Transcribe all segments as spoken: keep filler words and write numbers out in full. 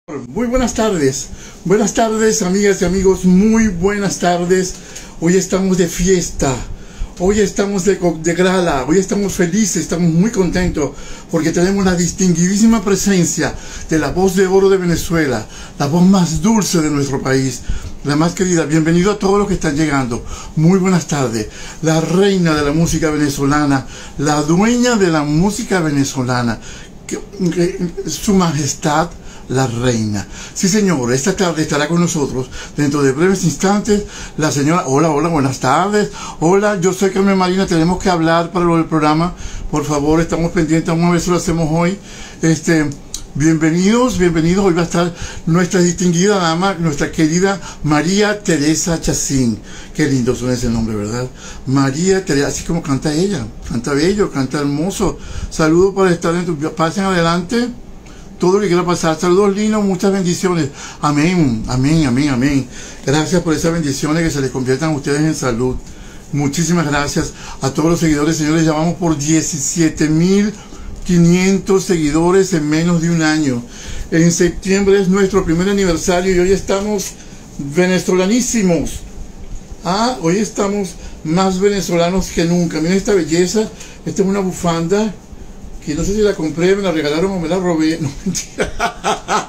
Muy buenas tardes, buenas tardes amigas y amigos, muy buenas tardes. Hoy estamos de fiesta, hoy estamos de, de gala, hoy estamos felices, estamos muy contentos porque tenemos la distinguidísima presencia de la voz de oro de Venezuela, la voz más dulce de nuestro país, la más querida. Bienvenido a todos los que están llegando, muy buenas tardes. La reina de la música venezolana, la dueña de la música venezolana, que, que, su majestad la reina. Sí, señor, esta tarde estará con nosotros dentro de breves instantes la señora. Hola, hola, buenas tardes. Hola, yo soy Carmen Marina, tenemos que hablar para lo del programa. Por favor, estamos pendientes, vamos a ver si lo hacemos hoy. Este, bienvenidos, bienvenidos. Hoy va a estar nuestra distinguida dama, nuestra querida María Teresa Chacín. Qué lindo suena ese nombre, ¿verdad? María Teresa, así como canta ella. Canta bello, canta hermoso. Saludos para estar en tu... Pasen adelante. Todo lo que quiera pasar. Saludos lindos, muchas bendiciones. Amén, amén, amén, amén. Gracias por esas bendiciones, que se les conviertan a ustedes en salud. Muchísimas gracias a todos los seguidores, señores. Ya vamos por diecisiete mil quinientos seguidores en menos de un año. En septiembre es nuestro primer aniversario y hoy estamos venezolanísimos. Ah, hoy estamos más venezolanos que nunca. Miren esta belleza. Esta es una bufanda que no sé si la compré, me la regalaron o me la robé. No, mentira.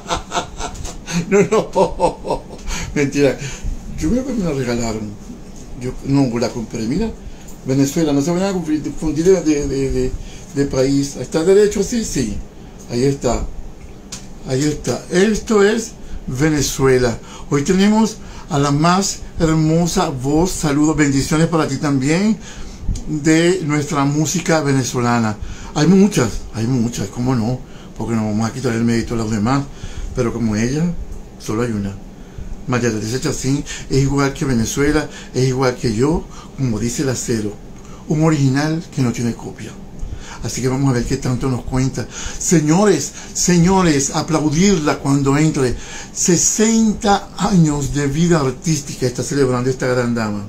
No, no. Mentira. Yo creo que me la regalaron. Yo no la compré. Mira, Venezuela, no se van a confundir de, de, de, de país. ¿Está derecho así? Sí. Ahí está. Ahí está. Esto es Venezuela. Hoy tenemos a la más hermosa voz. Saludos, bendiciones para ti también, de nuestra música venezolana. Hay muchas, hay muchas, ¿cómo no? Porque no vamos a quitar el mérito a los demás, pero como ella, solo hay una. María Teresa Chacín es igual que Venezuela, es igual que yo, como dice el acero, un original que no tiene copia. Así que vamos a ver qué tanto nos cuenta. Señores, señores, aplaudirla cuando entre. sesenta años de vida artística está celebrando esta gran dama.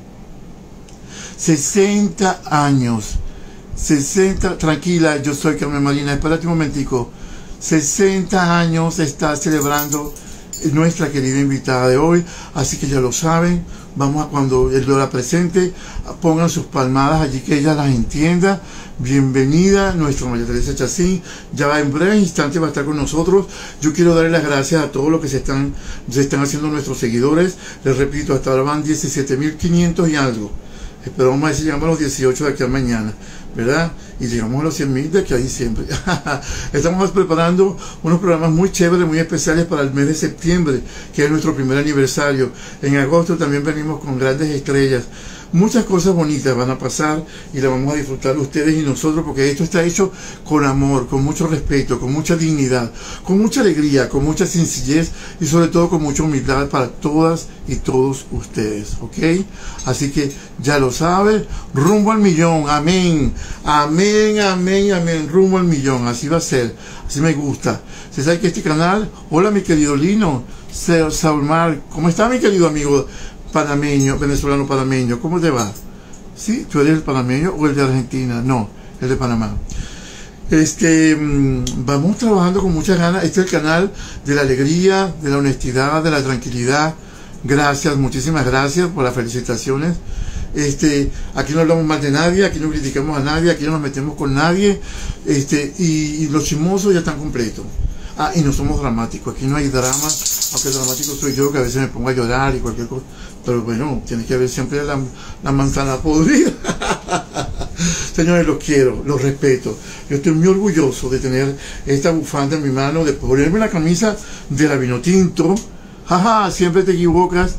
sesenta años. sesenta, tranquila, yo soy Carmen Marina, espérate un momentico. sesenta años está celebrando nuestra querida invitada de hoy, así que ya lo saben. Vamos a, cuando él la presente, pongan sus palmadas allí, que ella las entienda. Bienvenida nuestra María Teresa Chacín. Ya en breve instante va a estar con nosotros. Yo quiero darle las gracias a todos los que se están, se están haciendo nuestros seguidores. Les repito, hasta ahora van diecisiete mil quinientos y algo. Esperamos a ver si llegamos a los dieciocho de aquí a mañana, ¿verdad? Y llegamos a los cien mil de aquí a diciembre. Estamos preparando unos programas muy chéveres, muy especiales para el mes de septiembre, que es nuestro primer aniversario. En agosto también venimos con grandes estrellas. Muchas cosas bonitas van a pasar y las vamos a disfrutar ustedes y nosotros, porque esto está hecho con amor, con mucho respeto, con mucha dignidad, con mucha alegría, con mucha sencillez y sobre todo con mucha humildad para todas y todos ustedes, ¿ok? Así que ya lo saben, rumbo al millón, amén, amén, amén, amén, rumbo al millón, así va a ser, así me gusta. Se sabe que este canal, hola mi querido Lino, Saulmar, ¿cómo está mi querido amigo panameño, venezolano panameño? ¿Cómo te va? ¿Sí? ¿Tú eres el panameño o el de Argentina? No, el de Panamá. Este, vamos trabajando con muchas ganas. Este es el canal de la alegría, de la honestidad, de la tranquilidad. Gracias, muchísimas gracias por las felicitaciones. Este, aquí no hablamos mal de nadie, aquí no criticamos a nadie, aquí no nos metemos con nadie. Este, y, y los chismosos ya están completos. Ah, y no somos dramáticos, aquí no hay drama, aunque dramático soy yo, que a veces me pongo a llorar y cualquier cosa, pero bueno, tiene que haber siempre la, la manzana podrida. Señores, los quiero, los respeto. Yo estoy muy orgulloso de tener esta bufanda en mi mano, de ponerme la camisa de la Vinotinto. Jaja, siempre te equivocas.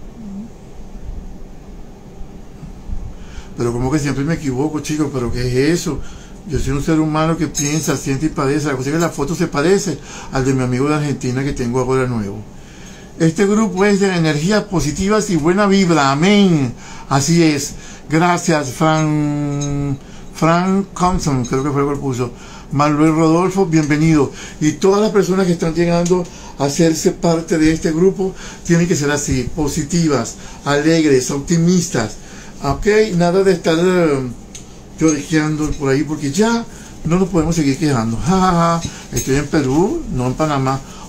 Pero como que siempre me equivoco, chicos, pero ¿qué es eso? Yo soy un ser humano que piensa, siente y padece. La cosa es que la foto se parece al de mi amigo de Argentina que tengo ahora nuevo. Este grupo es de energías positivas y buena vibra. Amén. Así es. Gracias, Fran, Frank Compson, creo que fue el que puso. Manuel Rodolfo, bienvenido. Y todas las personas que están llegando a hacerse parte de este grupo tienen que ser así, positivas, alegres, optimistas. Ok, nada de estar uh, lloriqueando por ahí, porque ya no nos podemos seguir quejando. Ja, ja, ja. Estoy en Perú, no en Panamá.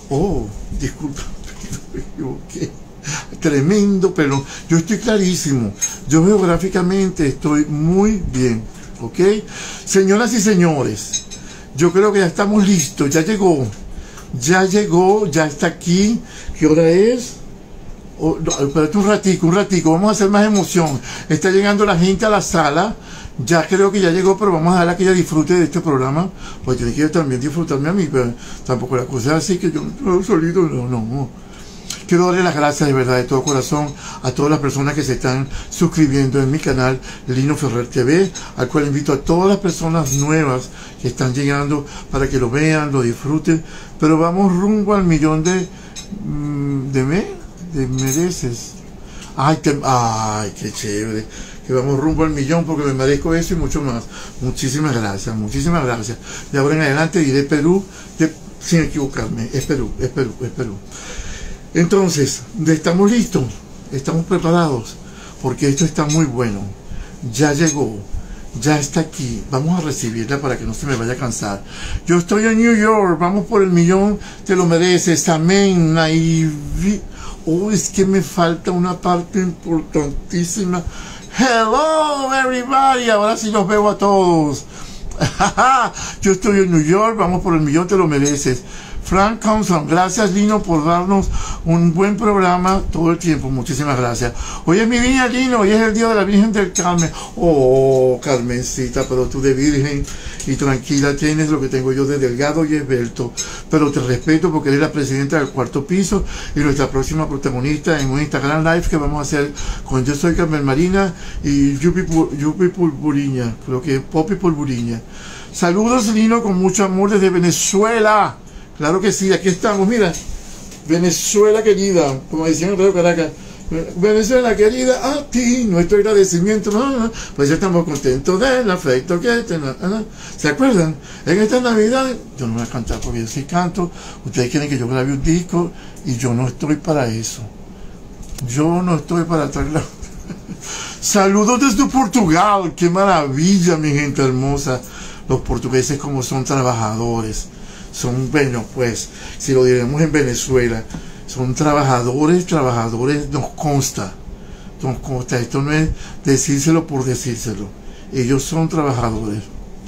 Oh, disculpa, me equivoqué. Tremendo, pero yo estoy clarísimo. Yo geográficamente estoy muy bien, ¿ok? Señoras y señores, yo creo que ya estamos listos, ya llegó, ya llegó, ya está aquí. ¿Qué hora es? Oh, no, espérate un ratico, un ratico, vamos a hacer más emoción. Está llegando la gente a la sala. Ya creo que ya llegó, pero vamos a darle a que ella disfrute de este programa, porque tiene que también disfrutarme a mí, pero tampoco la cosa es así que yo no solito, no, no, no. Quiero darle las gracias de verdad, de todo corazón, a todas las personas que se están suscribiendo en mi canal Lino Ferrer T V, al cual invito a todas las personas nuevas que están llegando para que lo vean, lo disfruten, pero vamos rumbo al millón de, de, me, de mereces. Ay, te, ay, qué chévere. Que vamos rumbo al millón porque me merezco eso y mucho más. Muchísimas gracias, muchísimas gracias. De ahora en adelante diré Perú, de, sin equivocarme, es Perú, es Perú, es Perú. Entonces, estamos listos, estamos preparados, porque esto está muy bueno. Ya llegó, ya está aquí. Vamos a recibirla para que no se me vaya a cansar. Yo estoy en New York, vamos por el millón, te lo mereces, amén. Naivi. Oh, es que me falta una parte importantísima. Hello everybody, ahora sí los veo a todos. Yo estoy en New York, vamos por el millón, te lo mereces. Frank Thompson, gracias Lino por darnos un buen programa todo el tiempo, muchísimas gracias. Hoy es mi día, Lino, hoy es el día de la Virgen del Carmen. Oh, Carmencita, pero tú de virgen y tranquila tienes lo que tengo yo de delgado y esbelto, pero te respeto porque eres la presidenta del cuarto piso y nuestra próxima protagonista en un Instagram Live que vamos a hacer con Yo Soy Carmen Marina y Yupi, Yupi Pulburiña, creo que es Poppy Pulburiña. Saludos Lino, con mucho amor desde Venezuela. Claro que sí, aquí estamos, mira, Venezuela querida, como decían en Radio Caracas, Venezuela querida, a ti, nuestro agradecimiento, ¿no? Pues ya estamos contentos del afecto que tenemos, ¿no? ¿Se acuerdan? En esta Navidad, yo no voy a cantar porque yo sí canto, ustedes quieren que yo grabe un disco y yo no estoy para eso, yo no estoy para traerla. Saludos desde Portugal, qué maravilla mi gente hermosa, los portugueses como son trabajadores. Son, bueno, pues, si lo diremos en Venezuela, son trabajadores, trabajadores, nos consta, nos consta, esto no es decírselo por decírselo, ellos son trabajadores.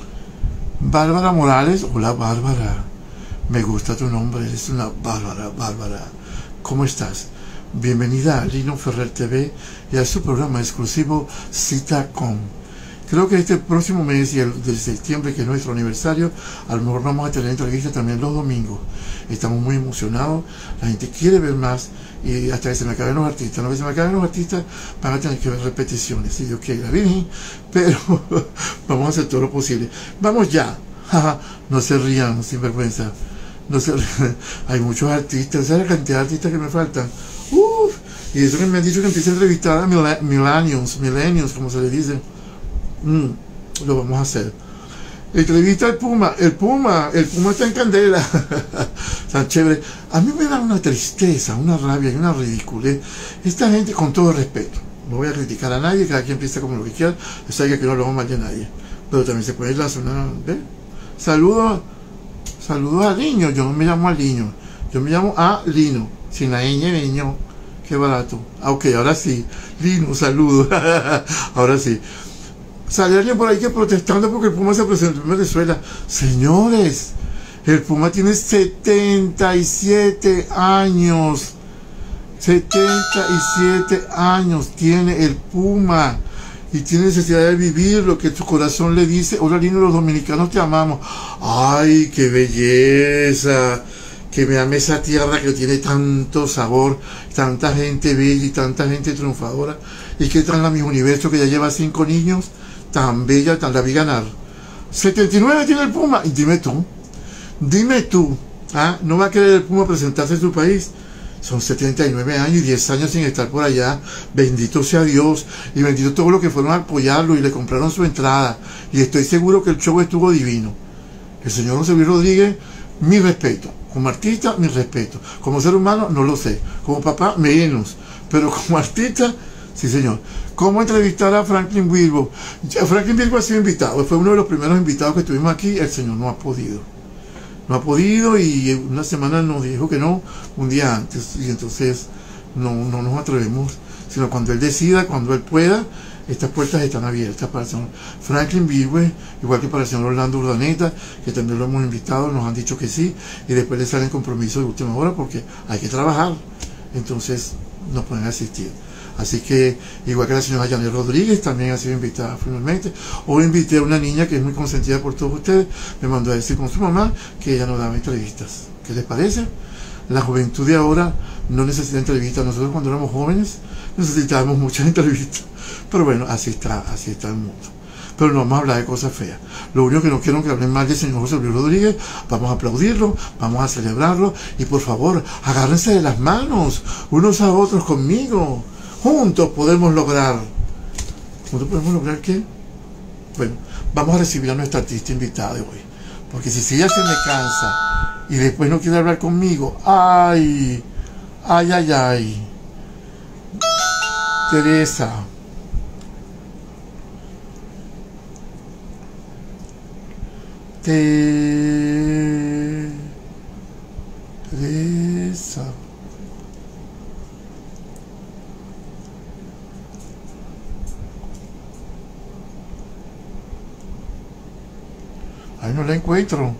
Bárbara Morales, hola Bárbara, me gusta tu nombre, eres una Bárbara, Bárbara, ¿cómo estás? Bienvenida a Lino Ferrer T V y a su programa exclusivo Cita Com. Creo que este próximo mes y el de septiembre, que es nuestro aniversario, a lo mejor vamos a tener entrevistas también los domingos. Estamos muy emocionados, la gente quiere ver más y hasta que se me acaben los artistas. No que se me acaben los artistas, van a tener que ver repeticiones, si Dios quiere, la Virgen, pero vamos a hacer todo lo posible. Vamos ya, no se rían, sin vergüenza. No se rían. Hay muchos artistas, ¿sabes la cantidad de artistas que me faltan? Uf, y eso que me han dicho que empiece a entrevistar a millennials, millennials, como se le dice. Mm, lo vamos a hacer. Entrevista al Puma, el Puma, el Puma está en candela. Tan chévere. A mí me da una tristeza, una rabia y una ridiculez. Esta gente, con todo respeto, no voy a criticar a nadie, cada quien piensa como lo que quiera, yo sé que no lo vamos mal de nadie, pero también se puede lanzar una, ¿ve? Saludos, saludos a Liño, yo no me llamo a Liño, yo me llamo a Lino, sin la ñ, niño, qué barato. Ah, ok, ahora sí, Lino, saludos. Ahora sí. Sale alguien por ahí que protestando porque el Puma se presentó en Venezuela. Señores, el Puma tiene setenta y siete años. setenta y siete años tiene el Puma. Y tiene necesidad de vivir lo que su corazón le dice. Hola, Lino, los dominicanos te amamos. Ay, qué belleza. Que me ame esa tierra que tiene tanto sabor, tanta gente bella y tanta gente triunfadora. Y que traen a mi universo que ya lleva cinco niños. Tan bella, tan la vi ganar. setenta y nueve tiene el Puma. Y dime tú, dime tú, ¿ah? ¿No va a querer el Puma presentarse en su país? Son setenta y nueve años y diez años sin estar por allá. Bendito sea Dios. Y bendito todos los que fueron a apoyarlo y le compraron su entrada. Y estoy seguro que el show estuvo divino. El señor José Luis Rodríguez, mi respeto. Como artista, mi respeto. Como ser humano, no lo sé. Como papá, menos. Pero como artista, sí señor. ¿Cómo entrevistar a Franklin Bilbo? Franklin Bilbo ha sido invitado, fue uno de los primeros invitados que tuvimos aquí, el señor no ha podido. no ha podido y una semana nos dijo que no, un día antes, y entonces no, no nos atrevemos, sino cuando él decida, cuando él pueda. Estas puertas están abiertas para el señor Franklin Virgüe, igual que para el señor Orlando Urdaneta, que también lo hemos invitado, nos han dicho que sí, y después le salen compromisos de última hora porque hay que trabajar, entonces no pueden asistir. Así que, igual que la señora Janet Rodríguez, también ha sido invitada finalmente. Hoy invité a una niña que es muy consentida por todos ustedes, me mandó a decir con su mamá que ella no daba entrevistas. ¿Qué les parece? La juventud de ahora no necesita entrevistas. Nosotros cuando éramos jóvenes necesitábamos muchas entrevistas. Pero bueno, así está, así está el mundo. Pero no vamos a hablar de cosas feas. Lo único que no quiero que hablen mal del señor José Luis Rodríguez. Vamos a aplaudirlo, vamos a celebrarlo. Y por favor, agárrense de las manos, unos a otros conmigo. Juntos podemos lograr. ¿Juntos podemos lograr qué? Bueno, vamos a recibir a nuestra artista invitada de hoy. Porque si ella se me cansa y después no quiere hablar conmigo, ay, ay, ay, ay. Teresa. Teresa. Ay, no la encuentro.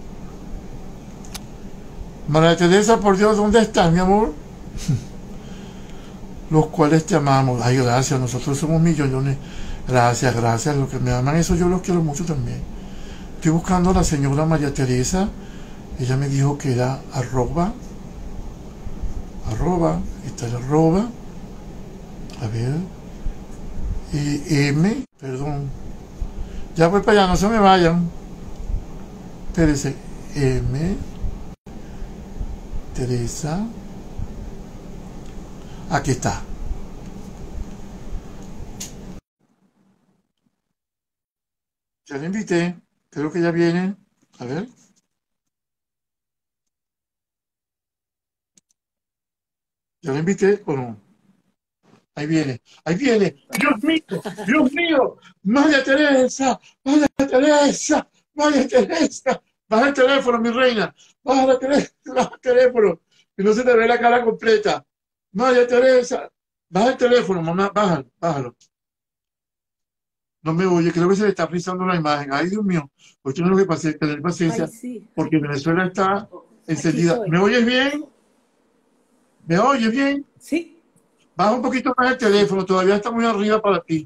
María Teresa, por Dios, ¿dónde estás, mi amor? Los cuales te amamos. Ay, gracias, nosotros somos millones. Gracias, gracias. Los que me aman, eso yo los quiero mucho también. Estoy buscando a la señora María Teresa. Ella me dijo que era arroba. Arroba. Está el arroba. A ver. Y M. Perdón. Ya voy para allá, no se me vayan. Espérese. M. Teresa. Aquí está. Ya la invité. Creo que ya viene. A ver. ¿Ya la invité o no? Ahí viene. Ahí viene. Dios mío. Dios mío. María Teresa. María Teresa. María Teresa. Baja el teléfono, mi reina. Baja la Teresa. Baja el teléfono. Que no se te ve la cara completa. María Teresa. Baja el teléfono, mamá. Bájalo. Bájalo. No me oye, creo que se le está frizando la imagen. Ay, Dios mío, pues tengo que pasar, tener paciencia, ay, sí, porque Venezuela está encendida. ¿Me oyes bien? ¿Me oyes bien? Sí. Baja un poquito más el teléfono, todavía está muy arriba para ti.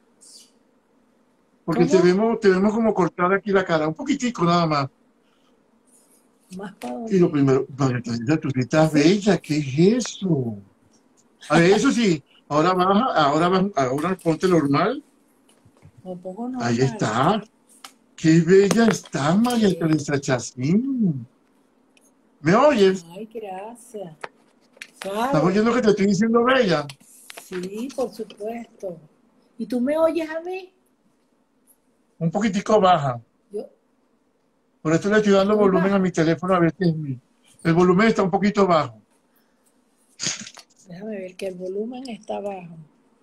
Porque te vemos, te vemos como cortada aquí la cara, un poquitico nada más. Más para y lo primero, María Teresa, tú estás bella, ¿qué es eso? A ver, eso sí, ahora baja, ahora baja, ahora ponte normal. Lo pongo normal. Ahí está. Qué bella está María sí. Teresa Chacín. ¿Me oyes? Ay, gracias. Claro. ¿Estás oyendo que te estoy diciendo bella? Sí, por supuesto. ¿Y tú me oyes a mí? Un poquitico baja. Yo. Por esto le estoy dando volumen baja a mi teléfono a ver si es mío. El volumen está un poquito bajo. Déjame ver que el volumen está bajo.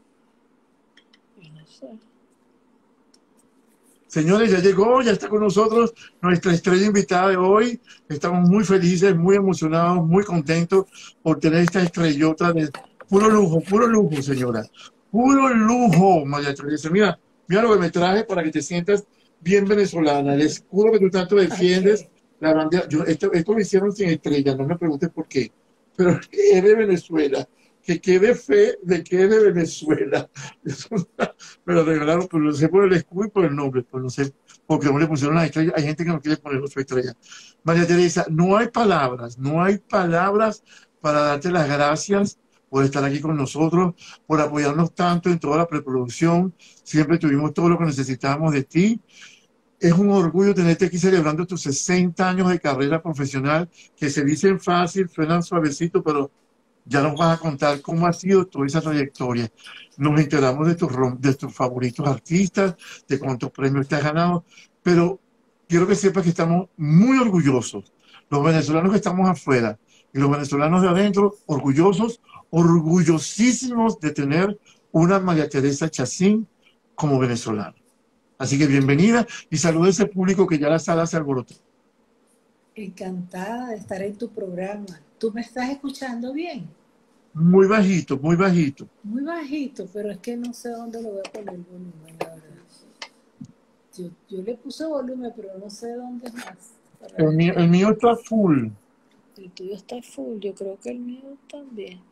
No sé. Señores, ya llegó, ya está con nosotros nuestra estrella invitada de hoy. Estamos muy felices, muy emocionados, muy contentos por tener esta estrellota de puro lujo, puro lujo, señora. Puro lujo, María Teresa. Mira, mira lo que me traje para que te sientas bien venezolana. El escudo que tú tanto defiendes, okay. La bandera. Yo, esto, esto lo hicieron sin estrella, no me preguntes por qué. Pero es de Venezuela. Que quede fe de que es de Venezuela. Me lo regalaron, pero lo sé por el escudo y por el nombre, pero no sé porque no le pusieron las estrellas. Hay gente que no quiere poner su estrella. María Teresa, no hay palabras, no hay palabras para darte las gracias por estar aquí con nosotros, por apoyarnos tanto en toda la preproducción. Siempre tuvimos todo lo que necesitábamos de ti. Es un orgullo tenerte aquí celebrando tus sesenta años de carrera profesional, que se dicen fácil, suenan suavecito, pero ya nos vas a contar cómo ha sido toda esa trayectoria. Nos enteramos de tus, de tus favoritos artistas, de cuántos premios te has ganado, pero quiero que sepas que estamos muy orgullosos. Los venezolanos que estamos afuera y los venezolanos de adentro, orgullosos, orgullosísimos de tener una María Teresa Chacín como venezolana. Así que bienvenida y saluda a ese público que ya la sala se alborotó. Encantada de estar en tu programa. ¿Tú me estás escuchando bien? Muy bajito, muy bajito. Muy bajito, pero es que no sé dónde lo voy a poner el volumen, la verdad. Yo, yo le puse volumen, pero no sé dónde más. Para El mío, ver. el mío está full. El tuyo está full, yo creo que el mío también.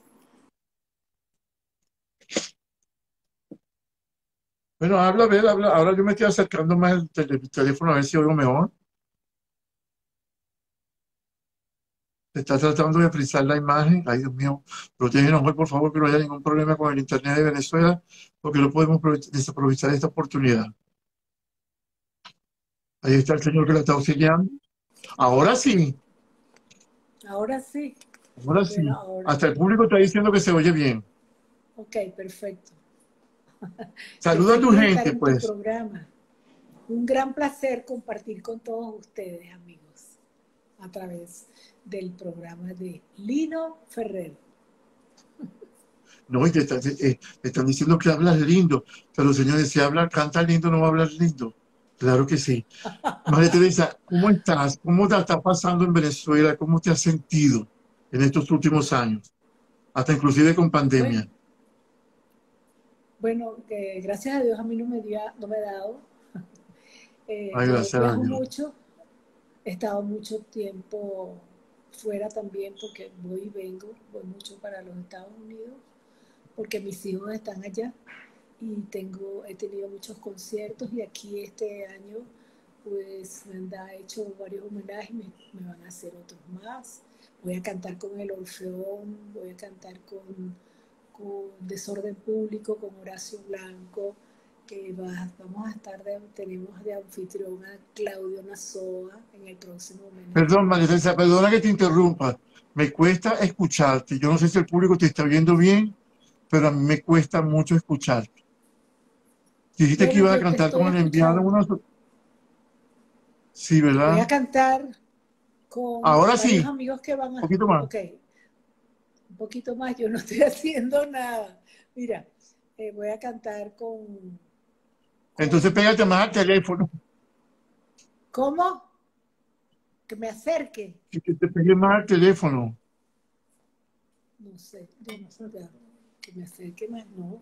Bueno, habla, a ver, habla. Ahora yo me estoy acercando más al tele- teléfono a ver si oigo mejor. Está tratando de frizar la imagen. Ay, Dios mío, protégenos hoy, por favor, que no haya ningún problema con el internet de Venezuela, porque no podemos aprove- desaprovechar esta oportunidad. Ahí está el señor que la está auxiliando. Ahora sí, Ahora sí. ahora Bueno, sí. ahora. Hasta el público está diciendo que se oye bien. Ok, perfecto. Yo Saluda a tu feliz de estar gente, en tu pues. programa. Un gran placer compartir con todos ustedes, amigos, a través del programa de Lino Ferrer. No, y te, está- te- eh, te están diciendo que hablas lindo. Pero señores, si habla, canta lindo, no va a hablar lindo. Claro que sí. María Teresa, ¿cómo estás? ¿Cómo te está pasando en Venezuela? ¿Cómo te has sentido en estos últimos años? Hasta inclusive con Bueno, pandemia. bueno, que gracias a Dios a mí no me, dio, no me ha dado. Eh, Ay, yo gracias a viajo Dios. mucho, he estado mucho tiempo fuera también porque voy y vengo, voy mucho para los Estados Unidos porque mis hijos están allá y tengo, he tenido muchos conciertos y aquí este año pues me han hecho varios homenajes, me, me van a hacer otros más. Voy a cantar con el Orfeón, voy a cantar con, con Desorden Público, con Horacio Blanco. Que va, vamos a estar, de, tenemos de anfitrión a Claudio Nazoa en el próximo homenaje. Perdón, María Teresa, perdona que te interrumpa. Me cuesta escucharte. Yo no sé si el público te está viendo bien, pero a mí me cuesta mucho escucharte. Dijiste que Bueno, ibas a yo te cantar estoy con el enviado escuchando. unos... Sí, Voy ¿verdad? a cantar con Ahora varios sí, amigos que van un a... poquito más. Ok, un poquito más, yo no estoy haciendo nada. Mira, eh, voy a cantar con, Entonces con... pégate más al teléfono. ¿Cómo? Que me acerque. Que te pegue más al teléfono. No sé, yo no sé, que me acerque más, no.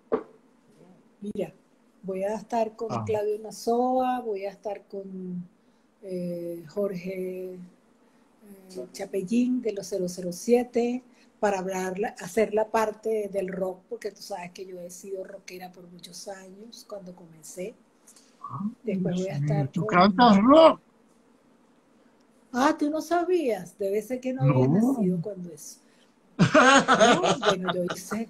Mira, voy a estar con Ah. Claudio Nazoa, voy a estar con eh, Jorge eh, Chapellín de los cero cero siete para hablar, hacer la parte del rock, porque tú sabes que yo he sido rockera por muchos años cuando comencé. Ay, Después voy Dios a mío, estar tú con... cantas rock. Ah, tú no sabías, debe ser que no habías No. nacido cuando eso. No, bueno, yo hice,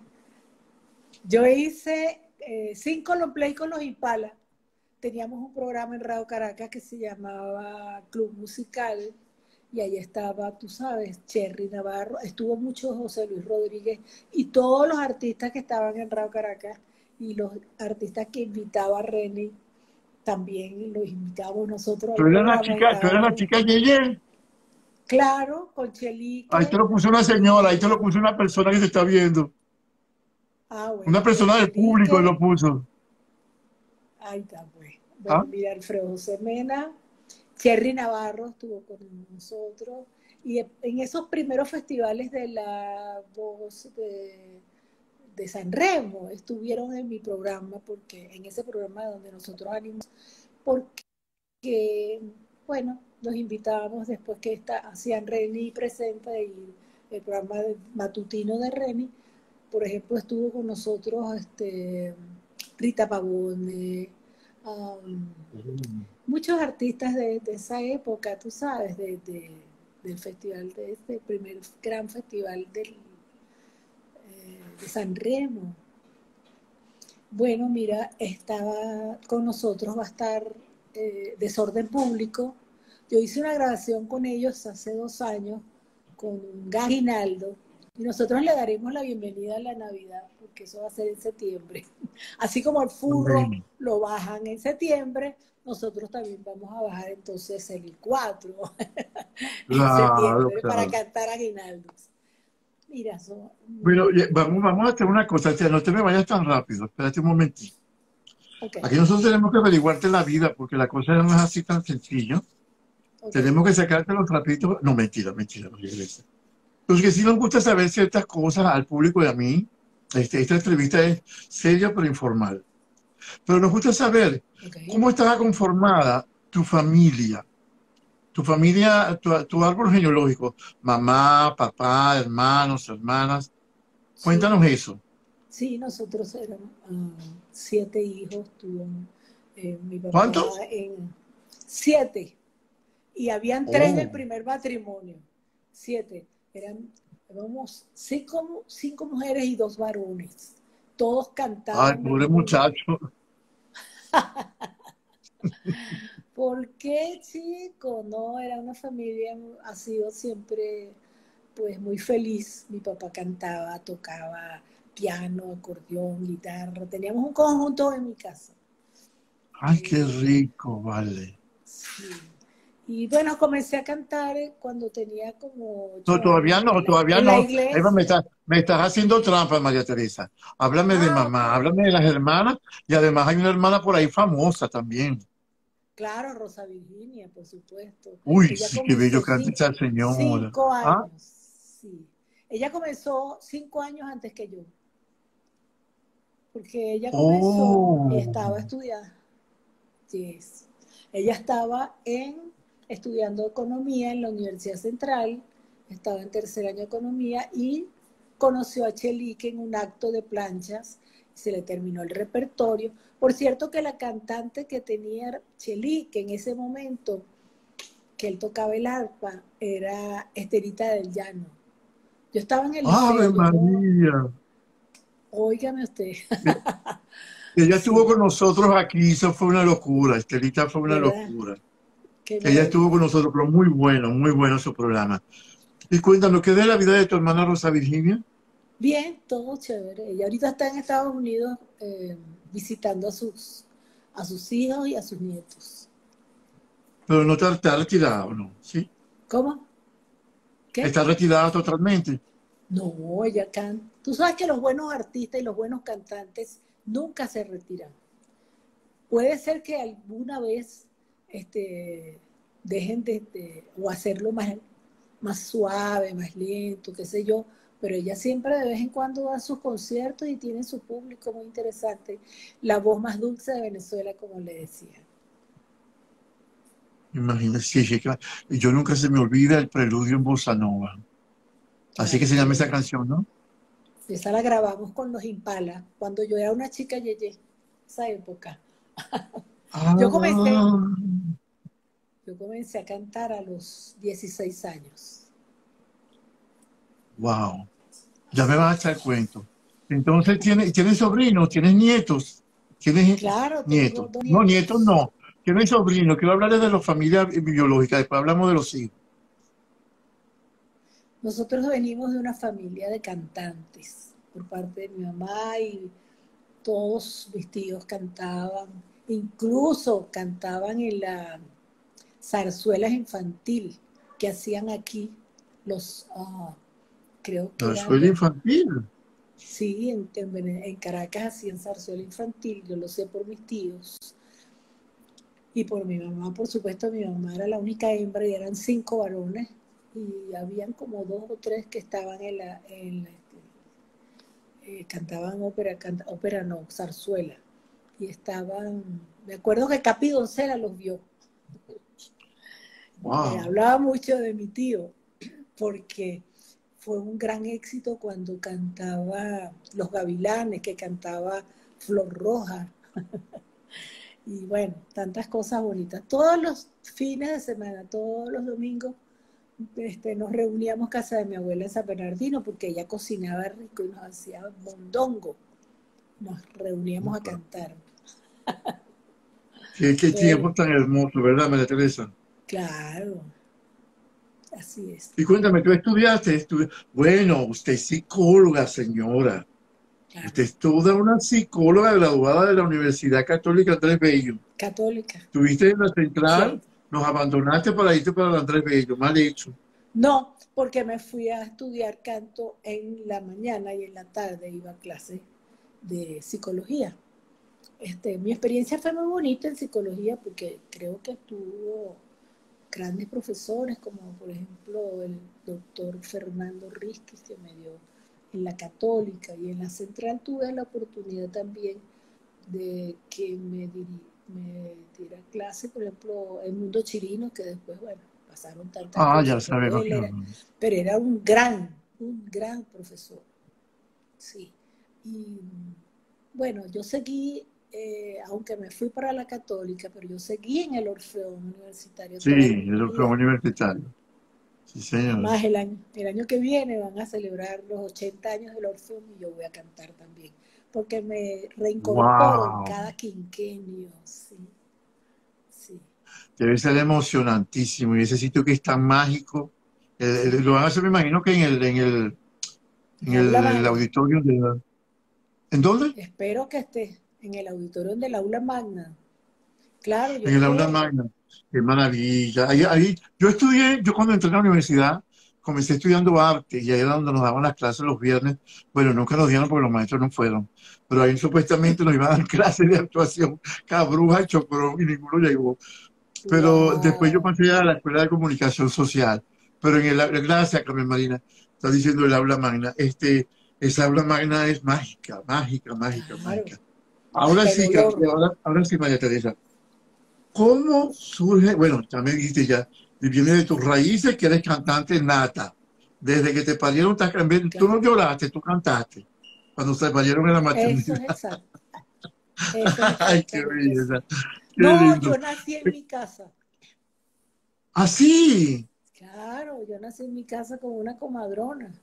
yo hice eh, cinco long play con los Impala. Teníamos un programa en Radio Caracas que se llamaba Club Musical y ahí estaba, tú sabes, Cherry Navarro, estuvo mucho José Luis Rodríguez y todos los artistas que estaban en Radio Caracas y los artistas que invitaba a Reni también los invitábamos nosotros Tú al eres la programa, chica, tú eres la estábamos, chica Yeye. claro, con Ahí te Chelique, lo puso una señora, ahí te lo y, puso una persona que te está viendo. ah, Una bueno, con persona del público Chelique, lo puso. ahí está, pues. ¿Ah? Bueno, mira, Alfredo José Mena, Cherry Navarro estuvo con nosotros y en esos primeros festivales de la voz de, de San Remo estuvieron en mi programa porque en ese programa donde nosotros animamos porque bueno los invitábamos después que está, hacían Reni presenta y el programa de, matutino de Reni, por ejemplo estuvo con nosotros este, Rita Pavone, um, Mm. muchos artistas de, de, esa época, tú sabes, de, de, del festival, de este primer gran festival del, eh, de San Remo. Bueno, mira, estaba con nosotros, va a estar eh, Desorden Público. Yo hice una grabación con ellos hace dos años, con Gaginaldo, y nosotros le daremos la bienvenida a la Navidad, porque eso va a ser en septiembre. Así como el furro Amén. lo bajan en septiembre, nosotros también vamos a bajar entonces el cuatro en Claro, septiembre para claro. cantar aguinaldos. Mira, son, Bueno, mira, oye, vamos, vamos a hacer una cosa, tía, no te me vayas tan rápido, espérate un momentito. ok, Aquí nosotros tenemos que averiguarte la vida, porque la cosa no es así tan sencillo. Ok, Tenemos que sacarte los trapitos. No, mentira, mentira, María Teresa. Porque sí nos gusta saber ciertas cosas al público y a mí. Este, esta entrevista es seria pero informal. Pero nos gusta saber ok. cómo estaba conformada tu familia, tu familia, tu, tu árbol genealógico, mamá, papá, hermanos, hermanas. Sí, Cuéntanos eso. sí, nosotros éramos ah, siete hijos, tuvo eh, mi papá ¿Cuántos? en siete, y habían tres del Oh, primer matrimonio, siete, eran, éramos cinco, cinco mujeres y dos varones, todos ay, cantábamos pobre muy bien. muchacho. ¿Por qué, chico? No, era una familia, ha sido siempre pues muy feliz. Mi papá cantaba, tocaba piano, acordeón, guitarra. Teníamos un conjunto en mi casa. Ay, qué Eh, rico, vale. sí. Y bueno, comencé a cantar eh, cuando tenía como No, ocho todavía años no, en la, todavía en la no. Eva, me iglesia. estás, me estás haciendo trampa, María Teresa. Háblame de Ah, ok. mamá, háblame de las hermanas y además hay una hermana por ahí famosa también. Claro, Rosa Virginia, por supuesto. Uy, Ella sí, qué bello comenzó canta cin- esa señora. cinco Ah, años, sí. Ella comenzó cinco años antes que yo, porque ella comenzó y oh, estaba estudiando. Yes. Ella estaba en, estudiando economía en la Universidad Central, estaba en tercer año de economía y conoció a Chelique en un acto de planchas, se le terminó el repertorio. Por cierto que la cantante que tenía Chelique en ese momento, que él tocaba el arpa, era Esterita del Llano. Yo estaba en el Ave liceo, yo no, María. óigame usted, Eh, Ella estuvo sí, con nosotros aquí, eso fue una locura. Estelita fue una ¿verdad? locura. Qué Ella estuvo con maravilla. nosotros, pero muy bueno, muy bueno su programa. Y cuéntanos, ¿qué de la vida de tu hermana Rosa Virginia? Bien, todo chévere. Ella ahorita está en Estados Unidos eh, visitando a sus, a sus hijos y a sus nietos. Pero no está, está retirada, ¿o no? ¿Sí? ¿Cómo? ¿Qué? Está retirada totalmente. No, ella canta. Tú sabes que los buenos artistas y los buenos cantantes nunca se retiran. Puede ser que alguna vez este, dejen de, de- o hacerlo más, más suave, más lento, qué sé yo, pero ella siempre de vez en cuando da sus conciertos y tiene su público muy interesante. La voz más dulce de Venezuela, como le decía. Imagínate, sí, sí, claro. Y yo nunca se me olvida el preludio en Bossa Nova. Así que Ay, se qué llama esa bello. canción, ¿no? Esa la grabamos con los Impala, cuando yo era una chica yeye, esa época. Yo comencé, Ah, yo comencé a cantar a los dieciséis años. wow. Ya me Así vas a echar es. cuento. Entonces, ¿tienes, ¿tienes sobrinos? ¿Tienes nietos? ¿Tienes Claro, tengo nietos? dos No, nietos nietos. no. ¿Tienes sobrinos? Quiero hablar de la familia biológica, después hablamos de los hijos. Nosotros venimos de una familia de cantantes por parte de mi mamá y todos mis tíos cantaban, incluso cantaban en la zarzuelas infantil que hacían aquí los, uh, creo que La eran escuela los. infantil. Sí, en, en, en Caracas hacían zarzuela infantil, yo lo sé por mis tíos y por mi mamá, por supuesto, mi mamá era la única hembra y eran cinco varones y habían como dos o tres que estaban en la, en la este, eh, cantaban ópera, canta, ópera no, zarzuela y estaban, me acuerdo que Capi Doncella los vio, me Wow. hablaba mucho de mi tío porque fue un gran éxito cuando cantaba Los Gavilanes, que cantaba Flor Roja, y bueno, tantas cosas bonitas. Todos los fines de semana, todos los domingos, este, nos reuníamos en casa de mi abuela en San Bernardino porque ella cocinaba rico y nos hacía mondongo. Nos reuníamos a cantar. Qué, qué Fue, tiempo tan hermoso, ¿verdad, María Teresa? claro, así es. Y cuéntame, ¿tú estudiaste? Estu- Bueno, usted es psicóloga, señora. Claro, Usted es toda una psicóloga graduada de la Universidad Católica Andrés Bello. católica, Estuviste en la central, cierto. nos abandonaste para irte para el Andrés Bello. Mal hecho. No, porque me fui a estudiar canto en la mañana y en la tarde iba a clases de psicología. Este, mi experiencia fue muy bonita en psicología porque creo que estuvo, grandes profesores, como por ejemplo el doctor Fernando Rizquis, que me dio en la Católica, y en la Central tuve la oportunidad también de que me, diri, me diera clase, por ejemplo, el Mundo Chirino, que después, bueno, pasaron tantas Ah, ya cosas, pero sabemos él que era, no. pero era un gran, un gran profesor, sí. Y bueno, yo seguí, eh, aunque me fui para la Católica, pero yo seguí en el Orfeón Universitario Sí, toda mi el vida. Orfeón Universitario. Sí, Es señor. más, el año, el año que viene van a celebrar los ochenta años del Orfeón y yo voy a cantar también, porque me reincorporo en Wow. cada quinquenio, sí, sí. Debe ser emocionantísimo. Y ese sitio que es tan mágico. Eh, eh, lo van a hacer, me imagino que en el, en el, en El aula el, el magna. auditorio de la- ¿En dónde? Espero que esté en el auditorio del aula magna. Claro, yo En el aula quiero. magna. Qué maravilla. Ahí, ahí, yo estudié, yo cuando entré a la universidad, comencé estudiando arte y ahí era donde nos daban las clases los viernes. Bueno, nunca nos dieron porque los maestros no fueron. Pero ahí supuestamente nos iban a dar clases de actuación, cada bruja, chocorón y ninguno llegó. Pero después yo Wow. pasé a la Escuela de Comunicación Social. Pero en el, gracias, Carmen Marina, está diciendo el aula magna. Este, esa aula magna es mágica, mágica, mágica, Claro. mágica. Ahora Hasta el sí, Carmen, olor. ahora, ahora sí, María Teresa. ¿Cómo surge? Bueno, ya me dijiste ya, viene de tus raíces que eres cantante nata. Desde que te parieron, tú Claro. no lloraste, tú cantaste. Cuando se parieron en la Eso maternidad. es exacto. Eso es Ay, qué exactamente así. belleza, qué No, lindo. yo nací en mi casa. Así. Claro, yo nací en mi casa con una comadrona.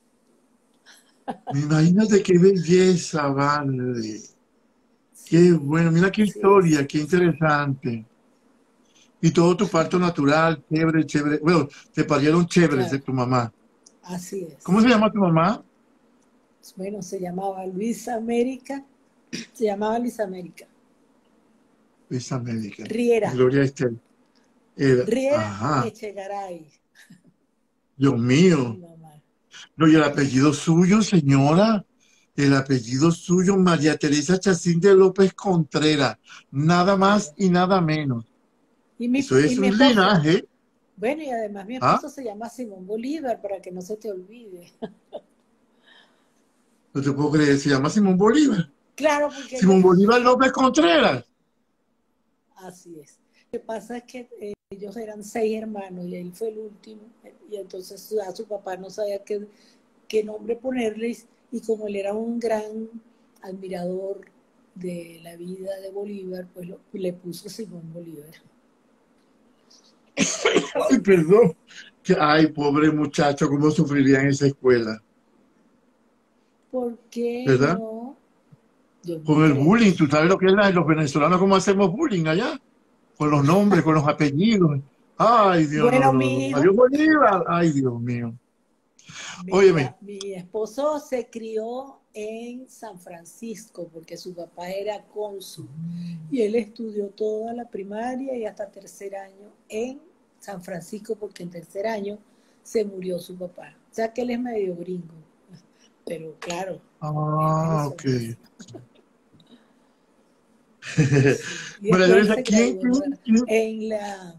Imagínate qué belleza, vale. Qué Sí, bueno, mira qué sí, historia, sí, qué sí. interesante. Y todo tu parto natural, chévere, chévere. Bueno, te parieron chéveres de Claro, tu mamá. así ¿Cómo es. se llama tu mamá? Bueno, se llamaba Luisa América, se llamaba Luisa América. Luisa Médica. Riera, Gloria Esther. Era, Riera ajá, Echegaray, Dios mi mío. mamá. No, y el apellido suyo, señora. El apellido suyo, María Teresa Chacín de López Contreras. Nada más Contreras. y nada menos. Y mi, Eso y es mi un esposo, linaje. bueno, y además mi ¿Ah? esposo se llama Simón Bolívar, para que no se te olvide. No te puedo creer, se llama Simón Bolívar. Claro, porque Simón ellos, Bolívar López Contreras. así es. Lo que pasa es que eh, ellos eran seis hermanos y él fue el último, y entonces a su papá no sabía qué, qué nombre ponerles, y como él era un gran admirador de la vida de Bolívar, pues lo, le puso Simón Bolívar. Ay, Así es. perdón. Que, ay, pobre muchacho, cómo sufriría en esa escuela, ¿Por qué ¿verdad? no? Yo no Con el creo. bullying, tú sabes lo que es la- los venezolanos, cómo hacemos bullying allá, con los nombres, con los apellidos. Ay, Dios, no, Bueno, no, mi no. Adiós, hijo, Bolívar. Ay, Dios mío. Óyeme, mira, mi esposo se crió en San Francisco porque su papá era cónsul y él estudió toda la primaria y hasta tercer año en San Francisco porque en tercer año se murió su papá. O sea que él es medio gringo, pero claro, es ah, ok. venezolano. Sí. Y María después él Teresa, se ¿quién, graduó en, quién, quién? en la...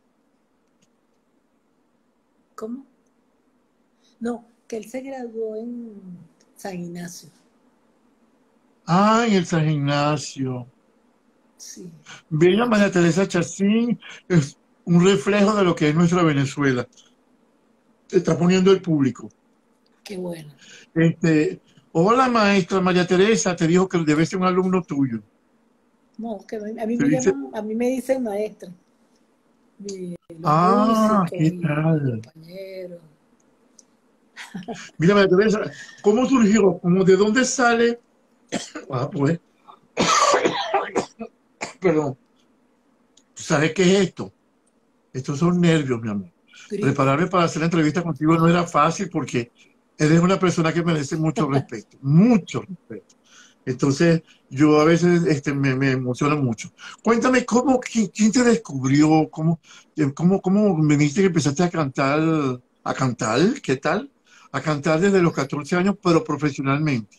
¿Cómo? No, que él se graduó en San Ignacio. Ah, en el San Ignacio. Sí, Bella mucho. María Teresa Chacín es un reflejo de lo que es nuestra Venezuela. Te está poniendo el público. Qué bueno. Este, hola maestra María Teresa, te dijo que debe ser un alumno tuyo. No, que a mí Te me dice, llaman, a mí me dicen maestra, mi- los ah, músicos ¿qué y mis tal? compañeros. Mira, María Teresa, ¿cómo surgió? ¿Cómo de dónde sale? Ah, pues, perdón. ¿Sabes qué es esto? Estos son nervios, mi amor. Gripe. Prepararme para hacer la entrevista contigo no era fácil porque eres una persona que merece mucho respeto, mucho respeto. Entonces, yo a veces este, me, me emociona mucho. Cuéntame, ¿cómo, quién, quién te descubrió? ¿Cómo, eh, cómo, cómo me dijiste que empezaste a cantar, a cantar? ¿Qué tal? A cantar desde los catorce años, pero profesionalmente.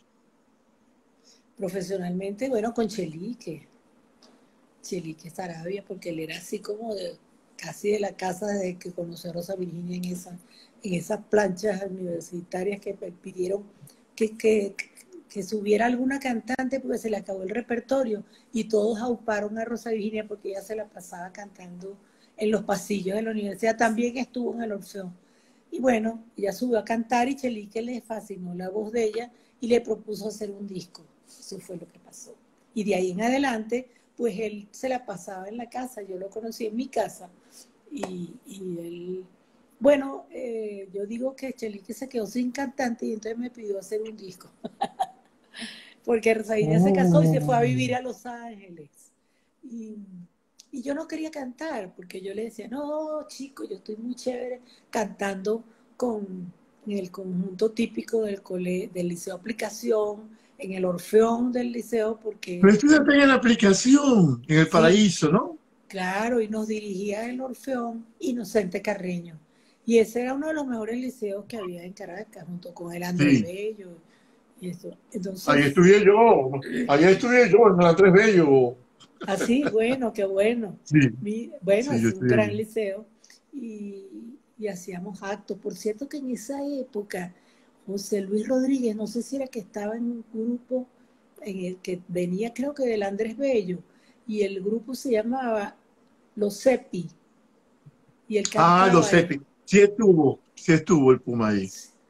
Profesionalmente, bueno, con Chelique, Chelique Sarabia, porque él era así como de, casi de la casa desde que conocí a Rosa Virginia en, esa, en esas planchas universitarias que pidieron que, que, que subiera alguna cantante porque se le acabó el repertorio y todos auparon a Rosa Virginia porque ella se la pasaba cantando en los pasillos de la universidad. También estuvo en el Orfeón. Y bueno, ella subió a cantar y Chelique le fascinó la voz de ella y le propuso hacer un disco. Eso fue lo que pasó. Y de ahí en adelante, pues él se la pasaba en la casa. Yo lo conocí en mi casa. Y, y él, bueno, eh, yo digo que Chelique se quedó sin cantante y entonces me pidió hacer un disco. Porque Rosalía se casó y se fue a vivir a Los Ángeles. Y, y yo no quería cantar, porque yo le decía, no, chico, yo estoy muy chévere cantando con en el conjunto típico del, cole, del Liceo Aplicación, en el Orfeón del liceo, porque... Pero estudiaste en la aplicación, en el Sí, Paraíso, ¿no? claro, y nos dirigía el Orfeón Inocente Carreño. Y ese era uno de los mejores liceos que había en Caracas, junto con el Andrés Sí. Bello y eso. Ahí Entonces, estudié yo, allá estudié yo, en la Tres Bello. así, bueno, qué bueno. Sí, Mi- bueno, sí, yo es un estudié gran allí. liceo y, y hacíamos actos. Por cierto que en esa época, José Luis Rodríguez, no sé si era que estaba en un grupo en el que venía, creo que del Andrés Bello, y el grupo se llamaba Los Cepi, y él Ah, lo cantaba sé, ahí. sí estuvo, sí estuvo el Puma ahí,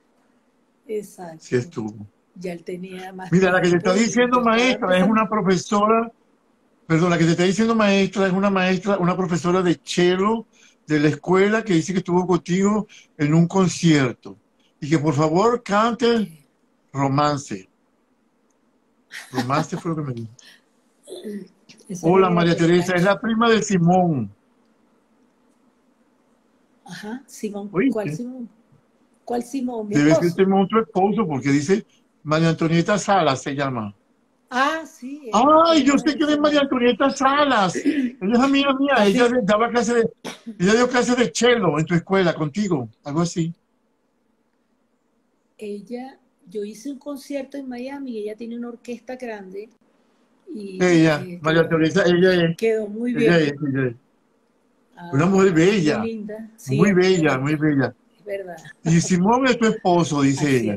sí Exacto. estuvo. Ya él tenía más Mira, la que te está tiempo y diciendo yo estaba maestra es empezando. una profesora, perdón, la que te está diciendo maestra es una maestra, una profesora de cello de la escuela que dice que estuvo contigo en un concierto y que por favor cante Ok. romance. Romance fue lo que me dijo. Esa es Hola, María María Teresa. Teresa, es la prima de Simón. Ajá, Simón. ¿Cuál ¿Oíste? Simón? ¿Cuál Simón? Mi Debe ser esposo. Simón tu esposo porque dice María Antonieta Salas se llama. Ah, sí, es la Ay, yo prima sé de que es María Simón. Antonieta Salas. Ella es amiga mía, ella Así, de- daba clase de, ella dio clase de cello en tu escuela contigo, algo así. ella, yo hice un concierto en Miami y ella tiene una orquesta grande y Ella, eh, María quedó, Teresa, ella es, quedó muy ella es, bien. ella es una mujer Ah, es muy bella, linda. Sí, muy es muy bella, muy bonita. bella. Es verdad. Y Simón es tu esposo, dice Así ella. es.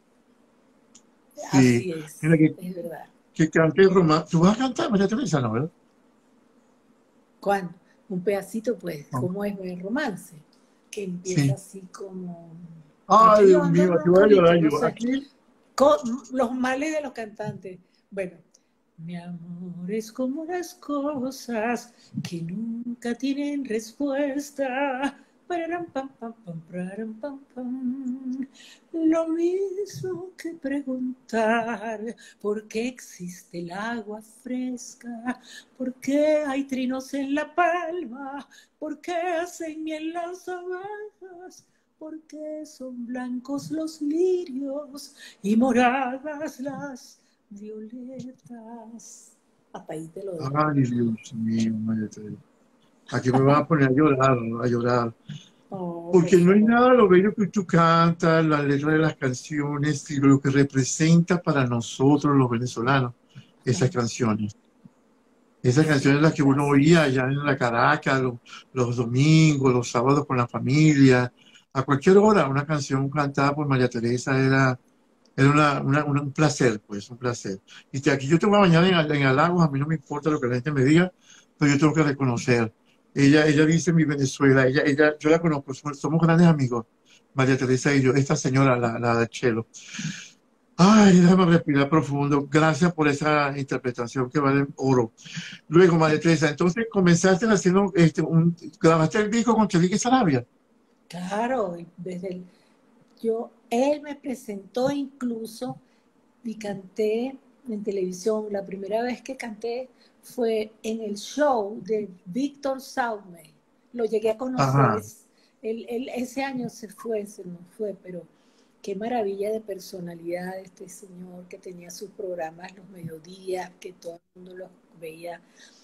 Sí, Así es. mira que, Es verdad. que cante romance. ¿Tú vas a cantar, María Teresa, no, verdad? ¿Cuándo? Un pedacito, pues, No. ¿cómo es el romance? Que empieza Sí. así como... Ay, Aquí yo Dios ando mío, aquí voy a roncadito, llorar no yo. sé. Aquí, Co- los males de los cantantes. Bueno, mi amor es como las cosas que nunca tienen respuesta. Pararam, pam, pam, pam, pararam, pam, pam. Lo mismo que preguntar por qué existe el agua fresca, por qué hay trinos en la palma, por qué hacen miel las abejas, por qué son blancos los lirios y moradas las violetas. Hasta ahí te lo dejo. ay, Dios mío, María Teresa. Aquí me van a poner a llorar, a llorar. Oh, por Porque no hay favor. nada lo bello que tú cantas, la letra de las canciones y lo que representa para nosotros los venezolanos esas canciones. Esas Sí, canciones las que uno oía gracias. allá en la Caracas, los, los domingos, los sábados con la familia, a cualquier hora, una canción cantada por María Teresa era, era una, una- una- un placer, pues, un placer. Y te- aquí yo te voy a bañar en, en halagos, a mí no me importa lo que la gente me diga, pero yo tengo que reconocer. Ella, ella dice mi Venezuela, ella, ella, yo la conozco, somos, somos grandes amigos, María Teresa y yo, esta señora, la, la de Chelo. Ay, déjame respirar profundo. Gracias por esa interpretación que vale oro. Luego, María Teresa, entonces comenzaste haciendo, este, un, grabaste el disco con Chelique Sarabia. Claro, desde el, yo, él me presentó incluso y canté en televisión. La primera vez que canté fue en el show de Víctor Saume. Lo llegué a conocer. Ajá. Es, él, él, ese año se fue, se nos fue, pero qué maravilla de personalidad este señor que tenía sus programas los mediodías, que todo el mundo los veía.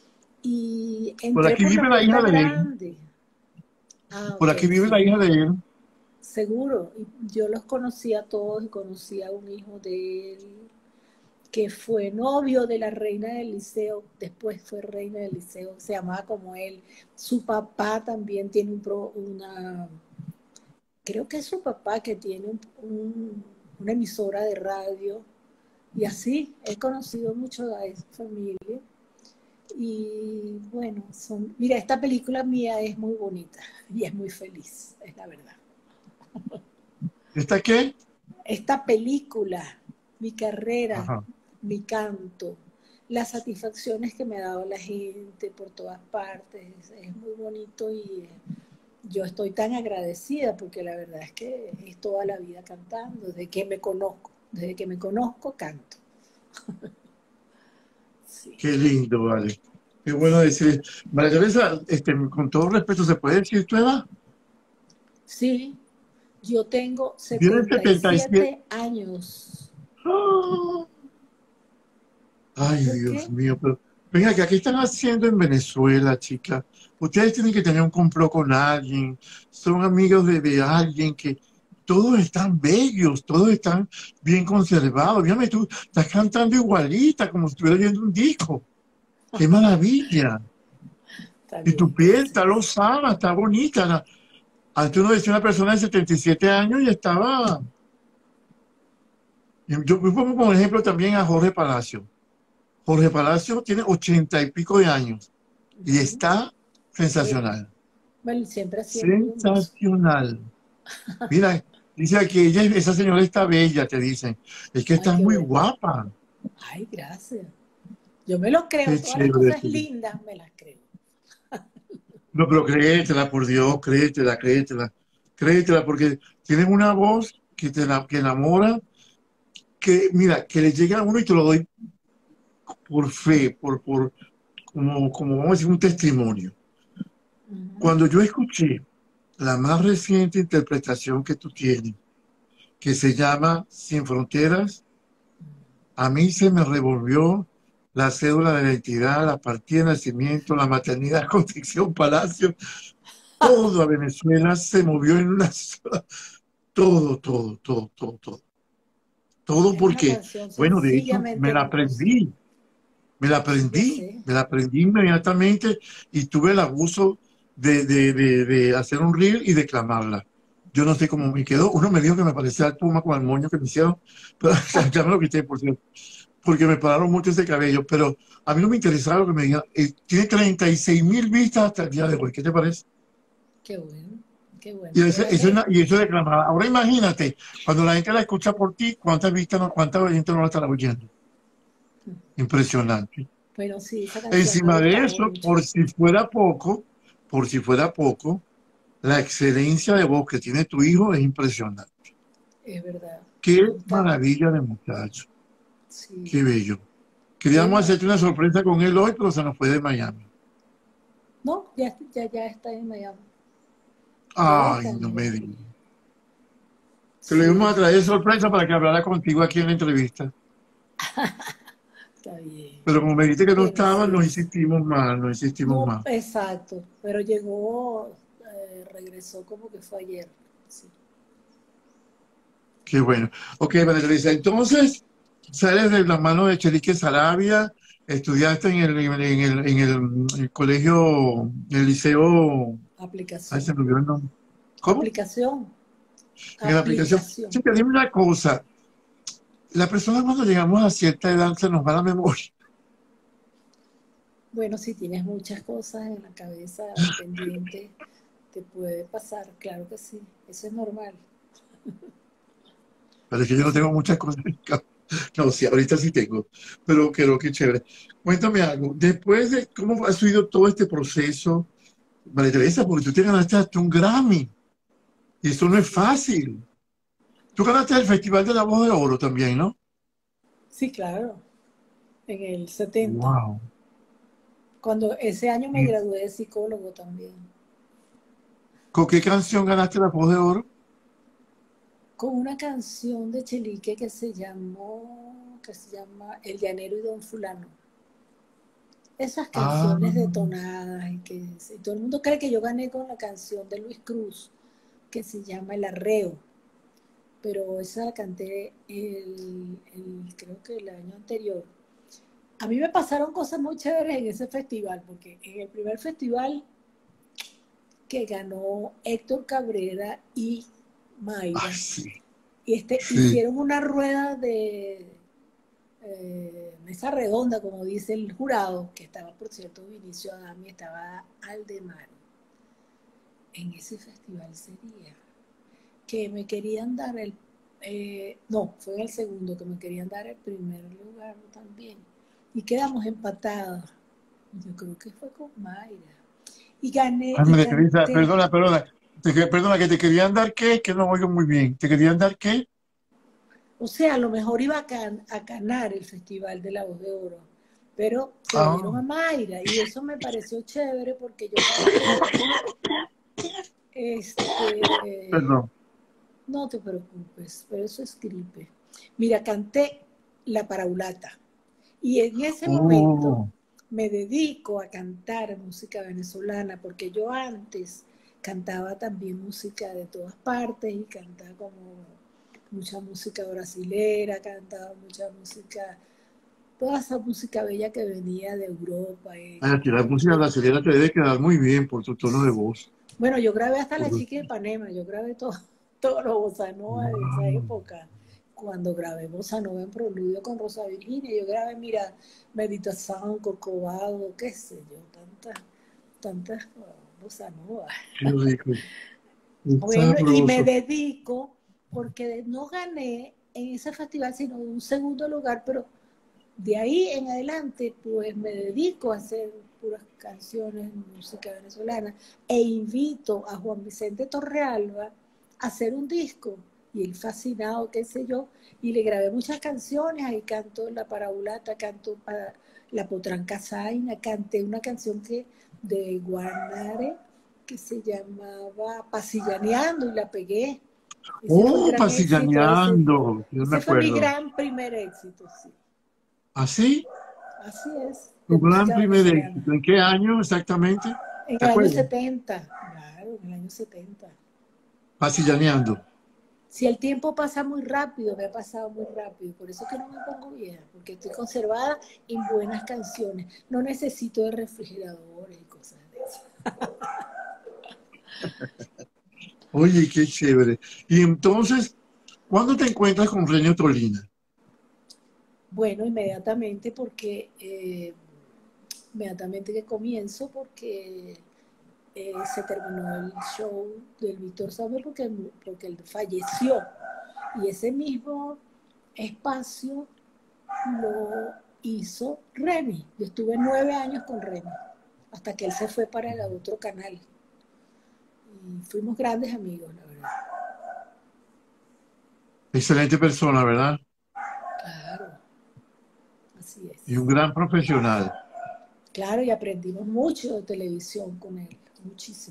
Y Por entré aquí por la vive la hija puerta de él. grande. Ah, Por ok, aquí vive la sí, hija de él. seguro. Y yo los conocía a todos y conocí a un hijo de él que fue novio de la reina del Liceo, después fue reina del Liceo, se llamaba como él. Su papá también tiene un pro, una, creo que es su papá que tiene un, un, una emisora de radio, y así he conocido mucho a esa familia. Y bueno, son, mira, esta película mía es muy bonita y es muy feliz, es la verdad. ¿Esta qué? Esta película, mi carrera, Ajá. mi canto, las satisfacciones que me ha dado la gente por todas partes, es muy bonito y yo estoy tan agradecida porque la verdad es que es toda la vida cantando, desde que me conozco, desde que me conozco canto. Sí, Qué lindo, vale. Qué bueno decir. María Teresa, este, con todo respeto, ¿se puede decir tu edad? sí, yo tengo Tienes setenta y setenta y siete. siete años. ¡Ah! Ay, ¿Por Dios qué? mío, pero venga, ¿qué están haciendo en Venezuela, chica? Ustedes tienen que tener un complot con alguien, son amigos de, de alguien que todos están bellos, todos están bien conservados. Dígame, tú estás cantando igualita, como si estuvieras oyendo un disco. ¡Qué maravilla! Está Y tu bien, piel está gracias. lozana, está bonita. La- Antes uno decía una persona de setenta y siete años y estaba... Yo me pongo como ejemplo también a Jorge Palacio. Jorge Palacio tiene ochenta y pico de años y Uh-huh. está Sí. sensacional. Bueno, siempre ha sido muy hermoso. Sensacional. Mira, dice que ella, esa señora está bella, te dicen. Es que Ay, estás qué muy bueno. guapa. Ay, gracias. Yo me lo creo, Qué todas las chévere. cosas lindas me las creo. No, pero créetela, por Dios, créetela, créetela. Créetela, porque tienes una voz que te la- que enamora, que, mira, que le llega a uno y te lo doy por fe, por, por, como, como vamos a decir, un testimonio. Uh-huh. Cuando yo escuché la más reciente interpretación que tú tienes, que se llama Sin Fronteras, a mí se me revolvió la cédula de identidad, la partida de nacimiento, la maternidad Concepción Palacio, todo a Venezuela se movió en una sola, todo, todo, todo, todo, todo. Todo Es una porque, canción bueno, de hecho, me sencillamente la hermosa. aprendí, me la Sí, yo aprendí, sé. me la aprendí inmediatamente y tuve el abuso de, de, de, de hacer un reel y declamarla. Yo no sé cómo me quedó. Uno me dijo que me parecía al Puma con el moño que me hicieron, pero ya me lo quité, por cierto, porque me pararon mucho ese cabello. Pero a mí no me interesaba lo que me digan. Eh, tiene treinta y seis mil vistas hasta el día de hoy. ¿Qué te parece? Qué bueno, qué Y bueno. eso, Pero es, eso es es- una- y eso es declamada. Ahora imagínate, cuando la gente la escucha por ti, ¿cuántas vistas, no, cuánta gente no la estará oyendo? Impresionante. bueno, sí, esa canción me ha Encima de gustado eso, mucho. por si fuera poco, por si fuera poco, la excelencia de voz que tiene tu hijo es impresionante. Es verdad. Qué Cantaba. maravilla de muchacho. Sí. Qué bello. Queríamos Bueno, hacerte una sorpresa con él hoy, pero se nos fue de Miami. no, ya, ya, ya está en Miami. Ya está Ay, en no me Miami. digas. Que lo íbamos a Sí, traer sorpresa para que hablara contigo aquí en la entrevista. está bien. Pero como me dijiste que no Bueno, estaba, sí nos es. insistimos más, nos insistimos No, más. exacto. Pero llegó, eh, regresó como que fue ayer. Sí. Qué bueno. Ok, María Teresa, entonces sales de las manos de Chelique Sarabia, estudiaste en el, en el, en el, en el colegio, en el liceo, ay, se Aplicación. me olvidó el nombre. ¿Cómo? Aplicación. En la aplicación. Aplicación. Chica, dime una cosa, la persona cuando llegamos a cierta edad se nos va la memoria. Bueno, si tienes muchas cosas en la cabeza pendiente, te puede pasar, claro que sí. Eso es normal. Pero es que yo no Eso es tengo muchas normal. cosas en cabeza. No, sí, ahorita sí tengo, pero creo que chévere. Cuéntame algo, después de cómo ha sido todo este proceso, María Teresa, porque tú te ganaste hasta un Grammy, y eso no es Sí. fácil. Tú ganaste el Festival de la Voz de Oro también, ¿no? Sí, claro. En el setenta. Wow. Cuando ese año me ¿Y gradué de psicólogo también. con qué canción ganaste la Voz de Oro? Con una canción de Chelique que se llamó, que se llama El Llanero y Don Fulano. Esas Ah, canciones detonadas y que y todo el mundo cree que yo gané con la canción de Luis Cruz que se llama El Arreo. pero esa la canté el, el, creo que el año anterior. A mí me pasaron cosas muy chéveres en ese festival, porque en el primer festival que ganó Héctor Cabrera y Ay, Mayra, sí, y este, sí. hicieron una rueda de eh, mesa redonda, como dice el jurado, que estaba, por cierto, Vinicio Adami, estaba Aldemar. En ese festival sería que me querían dar el, eh, no, fue en el segundo, que me querían dar el primer lugar también. Y quedamos empatados. Yo creo que fue con Mayra. Y gané Ay, y María Teresa, canté. perdona, perdona. Te, que- perdona, que te querían dar qué, que no oigo muy bien. ¿Te querían dar qué? O sea, a lo mejor iba a, can, a ganar el Festival de la Voz de Oro, pero se lo dieron Ah, a Mayra y eso me pareció chévere porque yo canté, este, perdón. no te preocupes, pero eso es gripe. Mira, canté La Paraulata y en ese momento Oh, me dedico a cantar música venezolana porque yo antes cantaba también música de todas partes y cantaba como mucha música brasilera, cantaba mucha música, toda esa música bella que venía de Europa. Y, ay, aquí la música brasileña te debe quedar muy bien por tu tono de sí. voz. Bueno, yo grabé hasta La Por- Chica de Ipanema, yo grabé todo, todo lo bossa nova de esa Wow. época. Cuando grabé bossa nova en Proludio con Rosa Virginia, yo grabé, mira, Meditación, Corcovado, qué sé yo, tantas, tantas oh, bossa nova. Qué rico. Qué Bueno, y me sabroso. dedico, porque no gané en ese festival, sino un segundo lugar, pero de ahí en adelante, pues me dedico a hacer puras canciones, música venezolana, e invito a Juan Vicente Torrealba a hacer un disco. Y él fascinado, qué sé yo, y le grabé muchas canciones, ahí canto La Paraulata, canto para La Potranca Zaina, canté una canción que de Guanare que se llamaba Pasillaneando y la pegué. Ese fue el Oh, gran éxito de ese disco. pasillaneando. Yo no me Ese fue mi acuerdo. gran primer éxito, sí. ¿Así? Así es, de Tu gran música primer venezolana. éxito. ¿En qué año exactamente? En ¿Te el año acuerdas? setenta, claro, en el año setenta. Pasillaneando. Si el tiempo pasa muy rápido, me ha pasado muy rápido, por eso es que no me pongo vieja, porque estoy conservada en buenas canciones. No necesito de refrigeradores y cosas de eso. Oye, qué chévere. Y entonces, ¿cuándo te encuentras con Renio Tolina? Bueno, inmediatamente porque eh, inmediatamente que comienzo porque eh, se terminó el show del Víctor Samuel porque, porque él falleció. Y ese mismo espacio lo hizo Remy. Yo estuve nueve años con Remy, hasta que él se fue para el otro canal. Y fuimos grandes amigos, la verdad. Excelente persona, ¿verdad? Claro, así Y un es. gran profesional. Claro, y aprendimos mucho de televisión con él, muchísimo.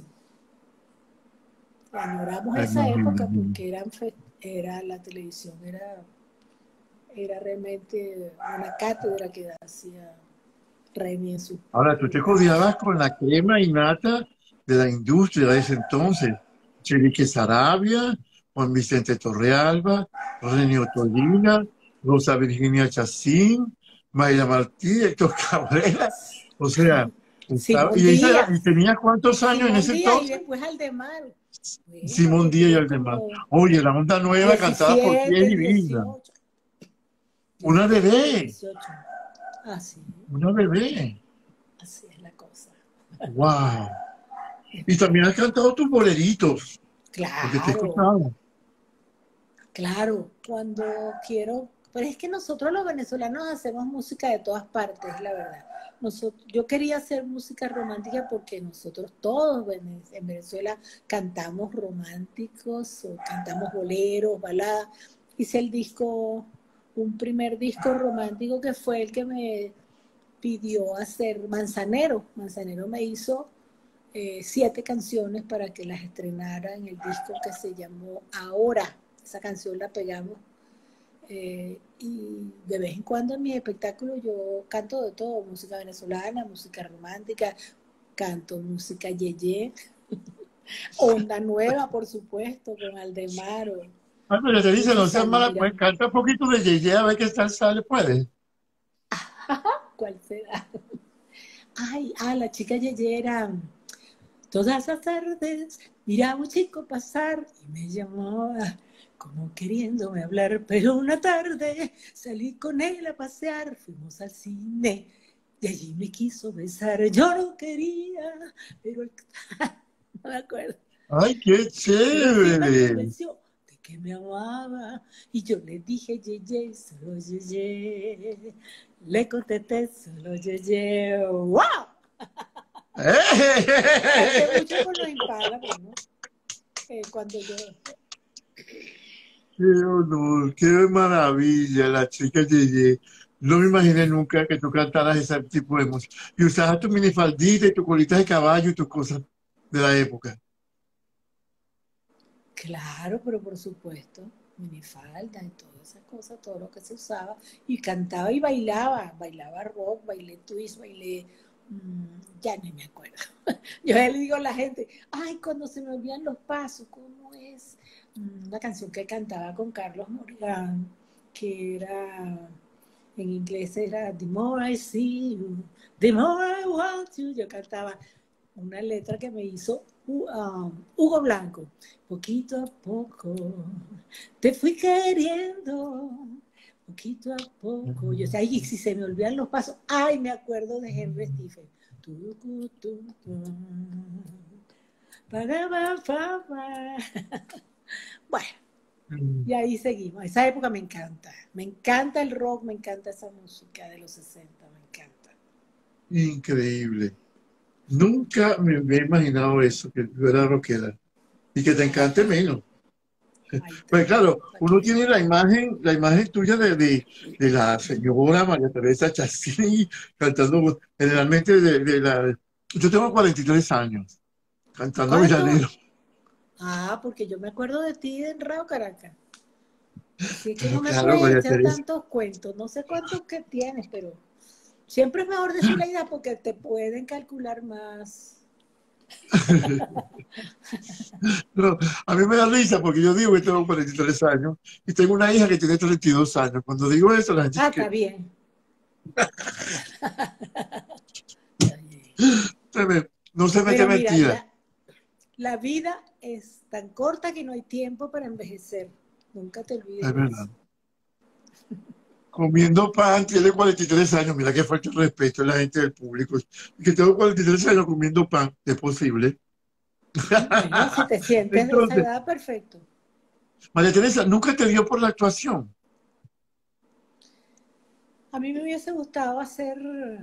Añoramos Me esa imagino. época porque eran, era la televisión, era, era realmente una cátedra que hacía Remy en sus Ahora, tú te programas. codeabas con la crema innata de la industria de ese entonces. Chelique Sarabia, Juan Vicente Torrealba, Renio Tolina, Rosa Virginia Chacín, Mayra Martí, Héctor Cabrera. O sea, estaba- Simón y, esa- y Díaz, tenía cuántos años en Simón ese Díaz y entonces? después Aldemar. Bueno, Simón Díaz y tendría Aldemar. como Oye, la onda nueva cantada por ti es diecisiete, divina. dieciocho, Una bebé, diecisiete, dieciocho. Así, una bebé. así es la cosa. Wow. Y también has cantado tus boleritos, porque te he Claro, escuchado. claro, cuando quiero, pero es que nosotros los venezolanos hacemos música de todas partes, la verdad. Nosotros, yo quería hacer música romántica porque nosotros todos en Venezuela cantamos románticos o cantamos boleros, baladas. Hice el disco, un primer disco romántico que fue el que me pidió hacer Manzanero. Manzanero me hizo eh, siete canciones para que las estrenara en el disco que se llamó Ahora. Esa canción la pegamos eh, y de vez en cuando en mi espectáculo yo canto de todo, música venezolana, música romántica, canto música yeye, onda nueva por supuesto, con Aldemaro. Ay, pero te dice, no Muchos seas años, mala, mira, pues canta un poquito de Yeye a ver qué tal sale, puede. ¿cuál será? Ay, ah, la chica Yeye era, todas las tardes miraba a un chico pasar y me llamaba como queriéndome hablar, pero una tarde salí con él a pasear, fuimos al cine y allí me quiso besar. Yo no quería, pero él, no me acuerdo. Ay, qué Pero al fin me chévere. convenció de que me amaba y yo le dije Yeye, solo Yeye. Le contesté solo Yeye. ¡Wow! Canté mucho con los Impala, bueno, eh, cuando yo... Qué honor, qué maravilla, la chica Yeye. No me imaginé Sí, nunca que tú cantaras ese tipo de música. Y usabas tu minifaldita y tu colita de caballo y tus cosas de la época. claro, pero por supuesto, minifalda y todas esas cosas, todo lo que se usaba. Y cantaba y bailaba, bailaba rock, bailé twist, bailé, mmm, ya ni me acuerdo. Yo le digo a la gente, ay, cuando se me olvidan los pasos, ¿cómo es? Mm, una canción que cantaba con Carlos Morgan, que era, en inglés era The More I See You, The More I Want You. Yo cantaba una letra que me hizo um, Hugo Blanco. Poquito a poco te fui queriendo, poquito a poco. Yo sé, ay, si se me olvidan los pasos, ay, me acuerdo de Henry Stephen. Tu, tu, tu, tu. Para, pa, pa, pa. Bueno, y ahí seguimos. Esa época me encanta. Me encanta el rock, me encanta esa música de los sesenta, me encanta. Increíble. Nunca me había imaginado eso, que tú eras rockera. Y que te encante menos. Ahí está, Pues claro, para que uno vean. tiene la imagen, la imagen tuya de, de, de la señora María Teresa Chacín cantando generalmente de, de la... Yo tengo cuarenta y tres años cantando ¿Cuánto? villanero. Ah, porque yo me acuerdo de ti en Radio Caracas. Así que Pero no me claro, puedes María echar Teresa. tantos cuentos. No sé cuántos que tienes, pero siempre es mejor decir la idea porque te pueden calcular más. No, a mí me da risa porque yo digo que tengo cuarenta y tres años y tengo una hija que tiene treinta y dos años. Cuando digo eso, la gente Ah, dice está que bien. se me- no se mete Pero mira, mentira. la, la vida es tan corta que no hay tiempo para envejecer. Nunca te olvides Es de verdad. eso. Comiendo pan, tiene cuarenta y tres años. Mira que falta el respeto a la gente del público. Y que tengo cuarenta y tres años comiendo pan. ¿Es posible? Bueno, si te sientes de esa Entonces, edad, perfecto. María Teresa, ¿nunca te dio por la actuación? A mí me hubiese gustado hacer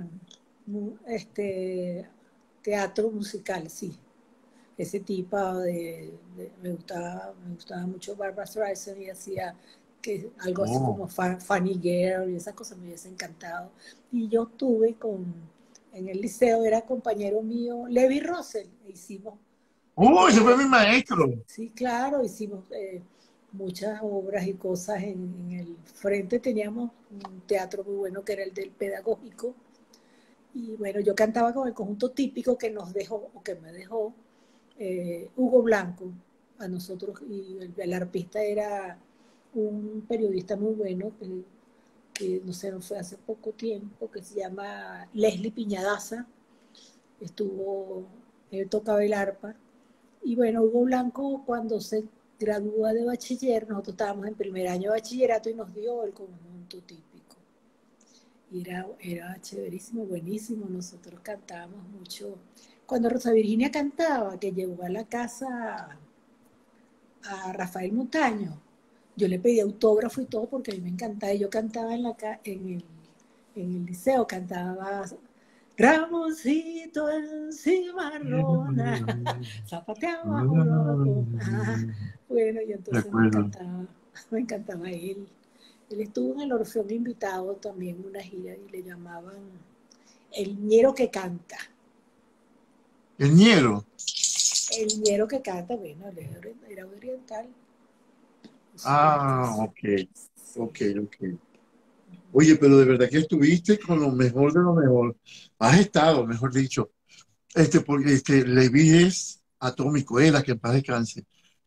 este teatro musical, sí. Ese tipo de, de- me gustaba, me gustaba mucho Barbra Streisand y hacía que algo así Oh. como Funny Girl y esas cosas me hubiese encantado. Y yo tuve con, en el liceo, era compañero mío, Levi Russell, e hicimos ¡Oh, ese fue este, mi maestro! sí, claro, hicimos eh, muchas obras y cosas en, en el frente, teníamos un teatro muy bueno que era el del pedagógico. Y bueno, yo cantaba con el conjunto típico que nos dejó, o que me dejó, eh, Hugo Blanco a nosotros, y el, el arpista era un periodista muy bueno que, que, no sé, no fue hace poco tiempo, que se llama Leslie Piñadaza, estuvo, él tocaba el arpa, y bueno, Hugo Blanco cuando se gradúa de bachiller, nosotros estábamos en primer año de bachillerato y nos dio el conjunto típico. Y era, era chéverísimo, buenísimo, nosotros cantábamos mucho. Cuando Rosa Virginia cantaba, que llegó a la casa a Rafael Montaño, yo le pedí autógrafo y todo porque a mí me encantaba. Y yo cantaba en, la, en, el, en el liceo, cantaba Ramoncito en cimarrona, zapateaba joropo. Ah, bueno, y De entonces me acuerdo. encantaba, me encantaba él. Él estuvo en el Orfeón invitado también una gira y le llamaban el ñero que canta. El ñero. El ñero que canta, bueno, él era oriental. Ah, Entonces, ok, ok, sí. ok. Oye, pero de verdad que estuviste con lo mejor de lo mejor. Has estado, mejor dicho. Este, porque este, Levi es atómico, era que en paz descanse.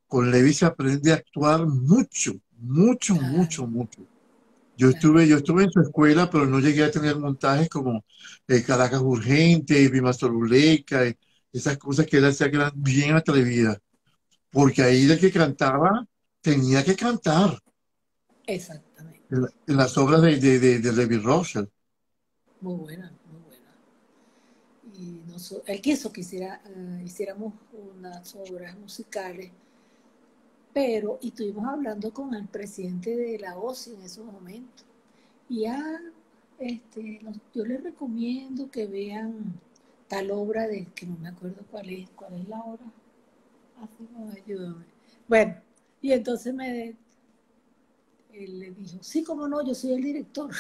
con Levi se aprende a actuar mucho, mucho, Claro, mucho, mucho. Yo claro. estuve, yo estuve en su escuela, pero no llegué a tener montajes como eh, Caracas Urgente, Vima Soluleca, eh, esas cosas que él hacía que eran bien atrevidas. Porque ahí de que cantaba, tenía que cantar en, Exactamente. la- en las obras de, de, de, de Levi Russell. Muy buena, muy buena. Y noso- él quiso que hiciera, eh, hiciéramos unas obras musicales, pero, y estuvimos hablando con el presidente de la O S I en esos momentos. Y ah, este, nos- yo les recomiendo que vean tal obra de, que no me acuerdo cuál es, cuál es la obra. Así no, ayúdame. Bueno, y entonces me, él le dijo, sí, cómo no, yo soy el director.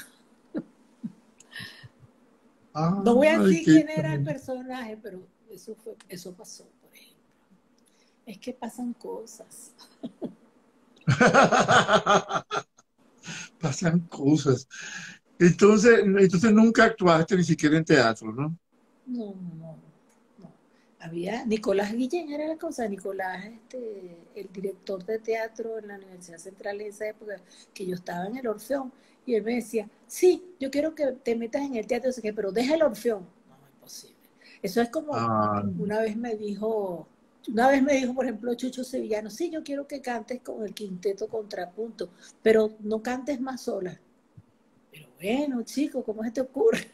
No voy a Ay, decir qué... quién era el personaje, pero eso fue, eso pasó, por ejemplo. Es que pasan cosas. Pasan cosas. Entonces, entonces nunca actuaste ni siquiera en teatro, ¿no? No, no, no. Había, Nicolás Guillén era la cosa, Nicolás, este, el director de teatro en la Universidad Central en esa época, que yo estaba en el Orfeón, y él me decía, sí, yo quiero que te metas en el teatro, sé qué, pero deja el Orfeón. No, es imposible. Eso es como, Ah, una vez me dijo, una vez me dijo, por ejemplo, Chucho Sevillano, sí, yo quiero que cantes con el quinteto contrapunto, pero no cantes más sola. Pero bueno, chico, ¿cómo se te ocurre?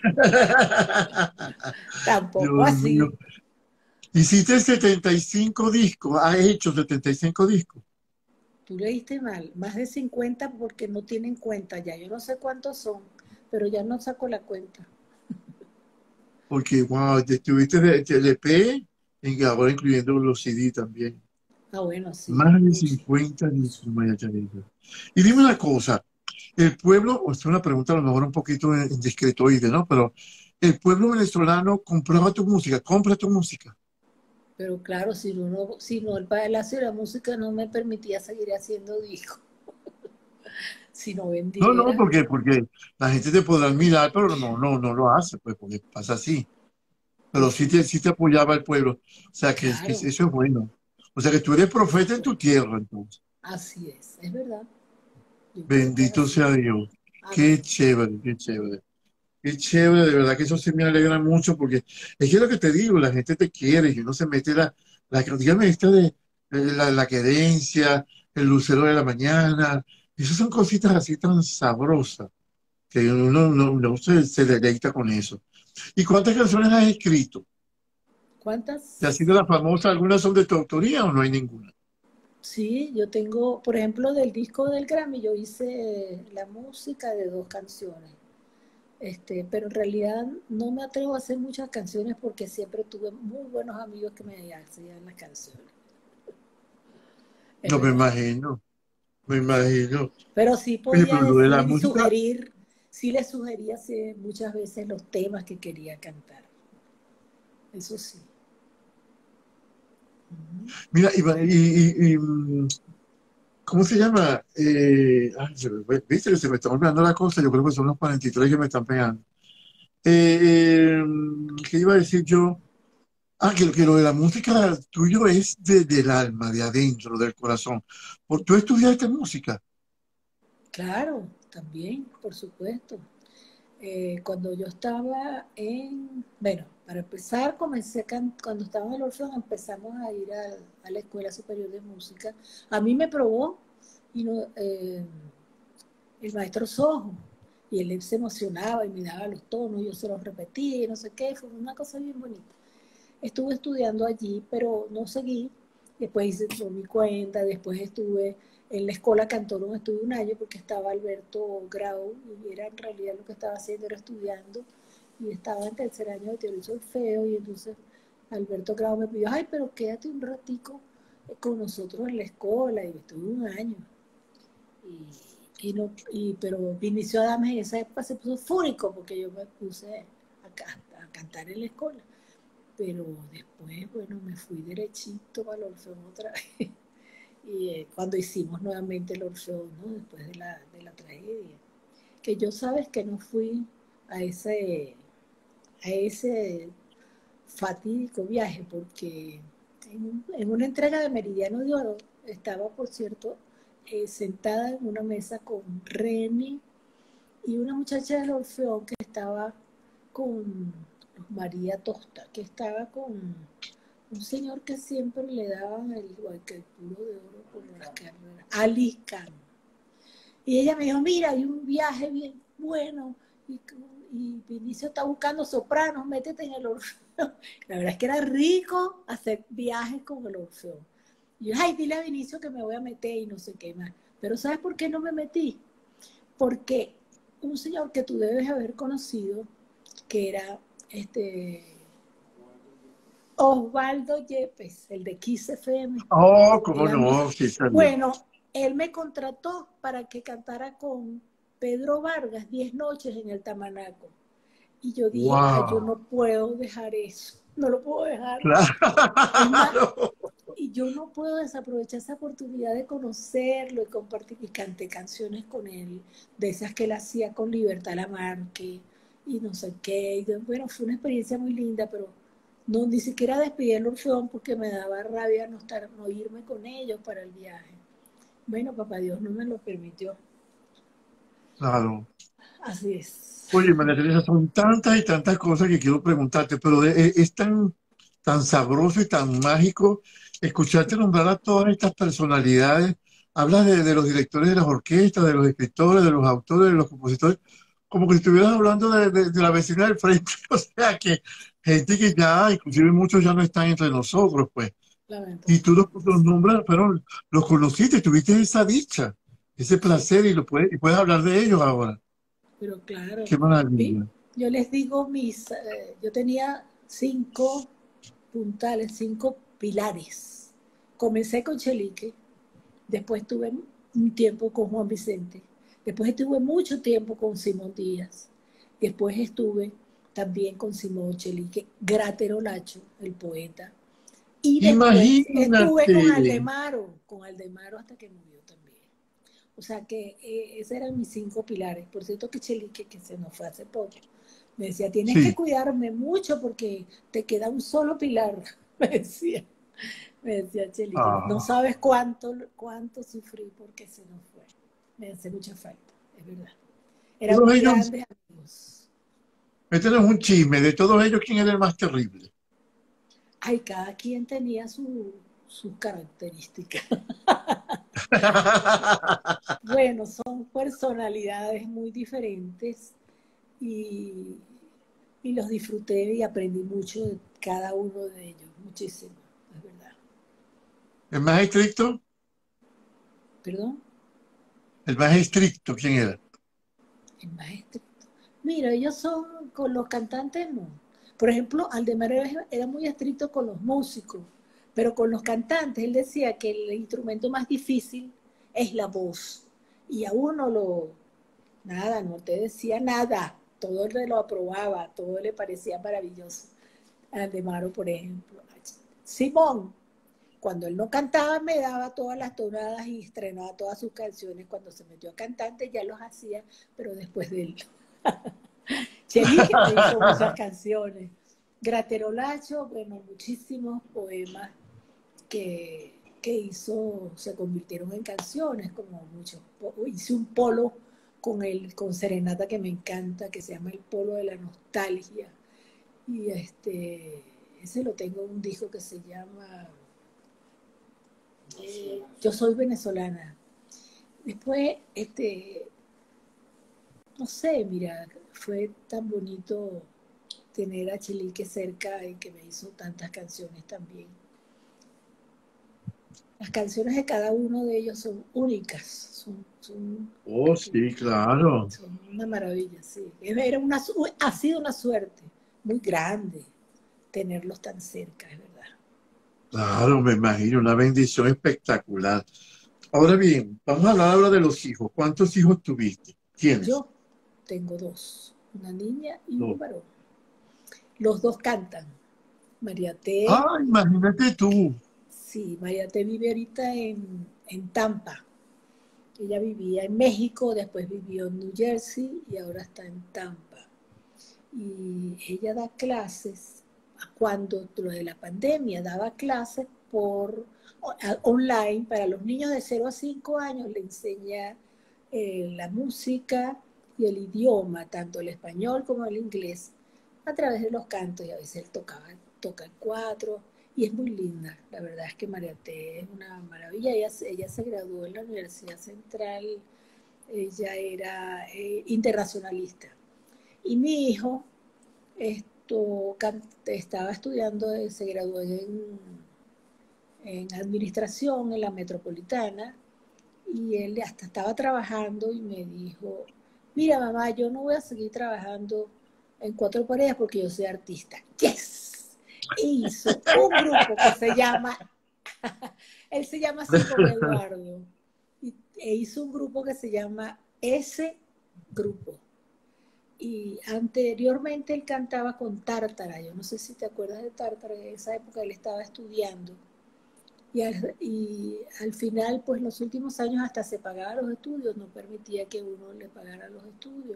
Tampoco Dios mío. así. Hiciste setenta y cinco discos, has hecho setenta y cinco discos. Tú leíste mal, más de cincuenta porque no tienen cuenta ya. Yo no sé cuántos son, pero ya no saco la cuenta. Porque, wow, te tuviste de, de L P, y ahora incluyendo los C D también. Ah, bueno, sí, Más de mucho. cincuenta discos, María Teresa. Y dime una Sí. cosa, el pueblo, o es una pregunta a lo mejor un poquito indiscretoide, ¿no? Pero el pueblo venezolano compraba tu música, compra tu música. Pero claro, si no, si no el Palacio de la Música no me permitía seguir haciendo discos, si no No, no, vendiera. porque, porque la gente te podrá admirar, pero no, no, no lo hace, pues, porque pasa así. Pero Pues sí te, sí, sí te apoyaba el pueblo. O sea, que, que eso claro, es bueno. O sea, que tú eres por profeta en tu supuesto. tierra, entonces. Así es, es verdad. Yo creo que es Bendito así. sea Dios. Qué Amén. chévere, qué chévere. Qué chévere, de verdad que eso sí me alegra mucho, porque es que lo que te digo, la gente te quiere y uno se mete la, la dígame esta de eh, la, la querencia, el lucero de la mañana. Esas son cositas así tan sabrosas que uno, uno, uno se, se deleita con eso. ¿Y cuántas canciones has escrito? ¿Te has sido ¿Cuántas? la famosa? ¿Algunas son de tu autoría o no hay ninguna? Sí, yo tengo, por ejemplo, del disco del Grammy, yo hice la música de dos canciones. Este, pero en realidad no me atrevo a hacer muchas canciones porque siempre tuve muy buenos amigos que me hacían las canciones. Es No me verdad. imagino, me Sí. imagino. Pero sí Oye, podía pero lo de la decir y música, sugerir, sí le sugería sí, muchas veces los temas que quería cantar. Eso sí. Ujú. mira, y, y, y, y, mm, ¿cómo se llama? Eh, ay, se me fue, viste que se me está olvidando la cosa, yo creo que son los cuarenta y tres que me están pegando. Eh, eh, ¿qué iba a decir yo? Ah, que, que lo de la música tuyo es de- del alma, de adentro, del corazón. Por, ¿tú estudiaste música? Claro, también, por supuesto. Eh, cuando yo estaba en, bueno, para empezar, comencé can- cuando estaba en el Orfeón, empezamos a ir a, a la Escuela Superior de Música. A mí me probó y no, eh, el maestro Sojo, y él se emocionaba y me daba los tonos, y yo se los repetía y no sé qué, fue una cosa bien bonita. Estuve estudiando allí, pero no seguí. Después hice por mi cuenta, después estuve en la escuela Cantorum, estuve un año porque estaba Alberto Grau y era en realidad lo que estaba haciendo era estudiando y estaba en tercer año de teoría y solfeo y entonces Alberto Grau me pidió, ay, pero quédate un ratico con nosotros en la escuela y estuve un año. Y, y no, y, pero Vinicio Adames en esa época se puso fúrico porque yo me puse a, a cantar en la escuela. Pero después, bueno, me fui derechito al Orfeón otra vez. Y eh, cuando hicimos nuevamente el Orfeón, ¿no? Después de la, de la tragedia. Que yo sabes que no fui a ese, a ese fatídico viaje porque en, en una entrega de Meridiano de Oro, estaba, por cierto, eh, sentada en una mesa con Reni y una muchacha del Orfeón que estaba con María Tosta, que estaba con un señor que siempre le daban el, el puro de oro por las carreras, Ali Khan. Y ella me dijo, mira, hay un viaje bien bueno, y, y Vinicio está buscando sopranos, métete en el Orfeón. La verdad es que era rico hacer viajes con el Orfeón. Y yo, ay, dile a Vinicio que me voy a meter y no sé qué más. Pero ¿sabes por qué no me metí? Porque un señor que tú debes haber conocido, que era este Osvaldo Yepes, el de Kiss F M. Oh, cómo no, sí, bueno, él me contrató para que cantara con Pedro Vargas diez noches en el Tamanaco. Y yo dije, wow. Ay, yo no puedo dejar eso, no lo puedo dejar. Claro. Más, y yo no puedo desaprovechar esa oportunidad de conocerlo y compartir. Y canté canciones con él, de esas que él hacía con Libertad Lamarque y no sé qué. Y bueno, fue una experiencia muy linda, pero no, ni siquiera despedí el Orfeón porque me daba rabia no, estar, no irme con ellos para el viaje. Bueno, papá Dios no me lo permitió. Claro. Así es. Oye, María Teresa, son tantas y tantas cosas que quiero preguntarte, pero de, es tan, tan sabroso y tan mágico escucharte nombrar a todas estas personalidades. Hablas de, de los directores de las orquestas, de los escritores, de los autores, de los compositores, como que estuvieras hablando de, de, de la vecina del frente. O sea, que gente que ya, inclusive muchos ya no están entre nosotros, pues. Y tú los, los nombras, pero los conociste, tuviste esa dicha, ese placer, sí. y, lo puedes, y puedes hablar de ellos ahora. Pero claro, qué maravilla. Yo les digo mis, eh, yo tenía cinco puntales, cinco pilares. Comencé con Chelique, después tuve un tiempo con Juan Vicente, después estuve mucho tiempo con Simón Díaz, después estuve también con Simón Chelique, Gratero Lacho, el poeta, y después Imagínate. estuve con Aldemaro, con Aldemaro hasta que murió también. O sea que eh, esos eran mis cinco pilares. Por cierto que Chelique, que se nos fue hace poco, me decía, tienes sí. que cuidarme mucho porque te queda un solo pilar, me decía. Me decía Chelique, ah. no sabes cuánto, cuánto sufrí porque se nos fue. Me hace mucha falta, es verdad. Eran muy ellos, grandes amigos. Este no es un chisme, de todos ellos, ¿quién era el más terrible? Ay, cada quien tenía su, sus características. Bueno, son personalidades muy diferentes y, y los disfruté y aprendí mucho de cada uno de ellos, muchísimo, es verdad. ¿El más estricto? ¿Perdón? ¿El más estricto quién era? El más estricto. Mira, ellos son, con los cantantes no. Por ejemplo, Aldemar era muy estricto con los músicos, pero con los cantantes él decía que el instrumento más difícil es la voz. Y a uno lo, nada, no te decía nada, todo le lo aprobaba, todo le parecía maravilloso. Aldemaro, por ejemplo. Simón, cuando él no cantaba, me daba todas las tonadas y estrenaba todas sus canciones. Cuando se metió a cantante, ya los hacía, pero después de él. Chelique me hizo muchas canciones. Gratero Lacho, bueno, muchísimos poemas que, que hizo, se convirtieron en canciones, como muchos. Hice un polo con, el, con Serenata que me encanta, que se llama El Polo de la Nostalgia. Y este, ese lo tengo en un disco que se llama eh, Yo Soy Venezolana. Después, este, no sé, mira, fue tan bonito tener a Chelique cerca y que me hizo tantas canciones también. Las canciones de cada uno de ellos son únicas. Son, son, oh, sí, claro. Son una maravilla, sí. Era una, ha sido una suerte muy grande tenerlos tan cerca, es verdad. Claro, me imagino, una bendición espectacular. Ahora bien, vamos a hablar ahora de los hijos. ¿Cuántos hijos tuviste? ¿Tienes? Yo tengo dos, una niña y no. un varón. Los dos cantan. María T. Ah, imagínate tú. Sí, María T. vive ahorita en, en Tampa. Ella vivía en México, después vivió en New Jersey y ahora está en Tampa. Y ella da clases, cuando lo de la pandemia daba clases por online para los niños de cero a cinco años, le enseña eh, la música y el idioma, tanto el español como el inglés, a través de los cantos, y a veces él tocaba, toca el cuatro, y es muy linda. La verdad es que María T es una maravilla. Ella, ella se graduó en la Universidad Central, ella era eh, internacionalista. Y mi hijo esto, estaba estudiando, se graduó en, en administración en la Metropolitana, y él hasta estaba trabajando y me dijo, mira mamá, yo no voy a seguir trabajando en Cuatro Paredes porque yo soy artista. ¡Yes! E hizo un grupo que se llama, él se llama Simón Eduardo, y, e hizo un grupo que se llama Ese Grupo. Y anteriormente él cantaba con Tártara, yo no sé si te acuerdas de Tártara, en esa época él estaba estudiando. Y al, y al final, pues los últimos años hasta se pagaba los estudios, no permitía que uno le pagara los estudios.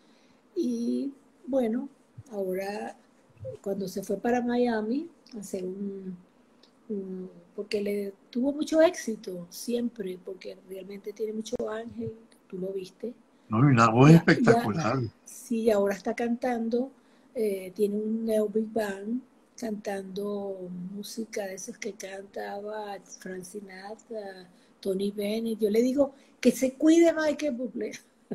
Y bueno, ahora cuando se fue para Miami a hacer un, un, porque le tuvo mucho éxito siempre, porque realmente tiene mucho ángel, tú lo viste. No, una voz Ya, espectacular. ya, sí, ahora está cantando, eh, tiene un neo big band, cantando música de esos que cantaba Frank Sinatra, Tony Bennett. Yo le digo que se cuide Michael Bublé.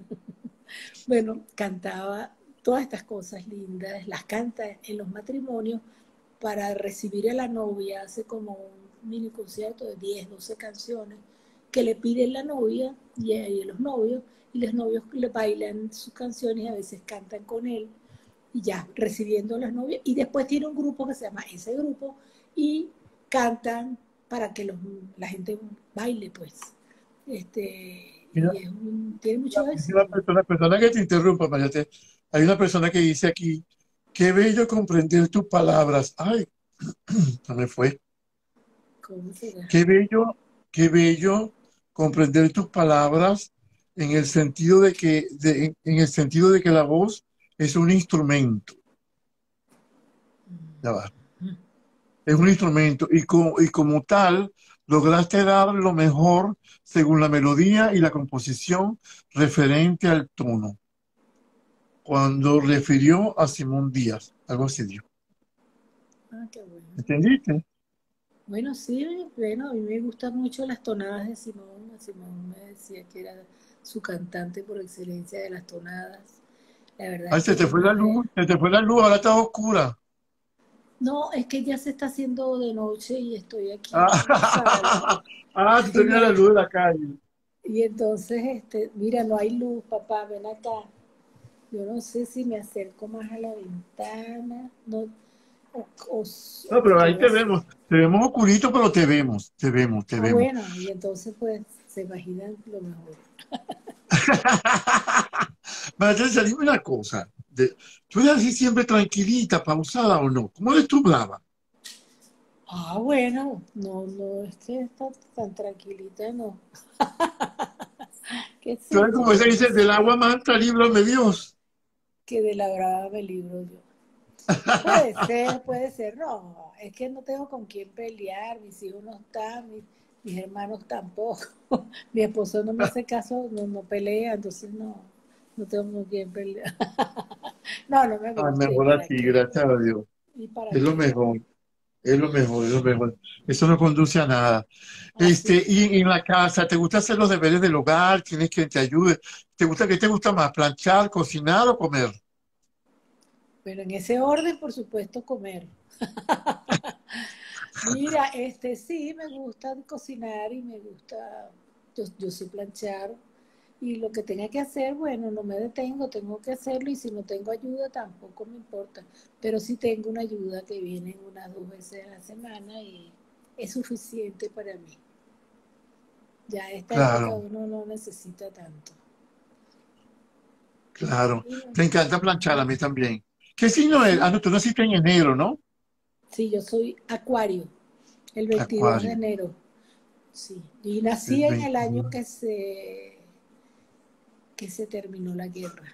Bueno, cantaba todas estas cosas lindas, las canta en los matrimonios para recibir a la novia, hace como un mini concierto de diez, doce canciones que le piden la novia y, y los novios, y los novios le bailan sus canciones y a veces cantan con él, y ya recibiendo a las novias, y después tiene un grupo que se llama Ese Grupo y cantan para que los, la gente baile, pues. Este, Mira, y es un, tiene mucho una éxito. persona, persona que te interrumpa, Mariate. Hay una persona que dice aquí, qué bello comprender tus palabras. Ay, no me fue. ¿Cómo será? Qué bello, qué bello comprender tus palabras en el sentido de que, de, en el sentido de que la voz es un instrumento. Ya va. Es un instrumento y como, y como tal lograste dar lo mejor según la melodía y la composición referente al tono. Cuando refirió a Simón Díaz, algo así dijo. Ah, qué bueno. ¿Entendiste? Bueno, sí, bueno, a mí me gustan mucho las tonadas de Simón. Simón me decía que era su cantante por excelencia de las tonadas. La verdad Ay, es se que te mi fue la madre... luz, se te fue la luz, ahora está oscura. No, es que ya se está haciendo de noche y estoy aquí en la sala. Ah, ah, tú Y, no tenías la hay, luz de la calle. y entonces, este, mira, no hay luz, papá, ven acá. Yo no sé si me acerco más a la ventana, no, o, o, No, o pero qué ahí voy a te hacer. vemos. Te vemos oscurito, pero te vemos, te vemos, te Ah, vemos. bueno, y entonces pues se imaginan lo mejor. María, dime una cosa. De- ¿Tú eres así siempre tranquilita, pausada o no? ¿Cómo eres tú brava? Ah, bueno, no, no, es que está tan tranquilita, no. ¿Qué es Tú eres esto? como Yo ese que no dice, del sé. agua mantra, líbrame Dios. Que de la brava me libro yo. Puede ser, puede ser. No, es que no tengo con quién pelear. Mis hijos no están, mis, mis hermanos tampoco. Mi esposo no me hace caso, no, no pelea, entonces no, no tengo con quién pelear. No, no me Ay, gusta. ¿Y mejor para así, qué? gracias a Dios. ¿Y para Es lo qué? mejor, es lo mejor, es lo mejor. Eso no conduce a nada. Así Este, es. y en la casa, ¿te gusta hacer los deberes del hogar? ¿Tienes quien te ayude? ¿Te gusta, qué te gusta más, planchar, cocinar o comer? Pero en ese orden, por supuesto, comer. Mira, este sí, me gusta cocinar y me gusta, yo, yo sé planchar, y lo que tenga que hacer, bueno, no me detengo, tengo que hacerlo, y si no tengo ayuda tampoco me importa, pero sí tengo una ayuda que viene unas dos veces a la semana y es suficiente para mí. Ya a esta época Claro, uno no necesita tanto. claro. Y bueno, Me encanta planchar a mí también. ¿Qué signo es? Ah, sí, no, tú naciste en enero, ¿no? sí, yo soy acuario, el veintidós de Acuario. enero, sí, y El nací en el año veintidós. que se, que se terminó la guerra.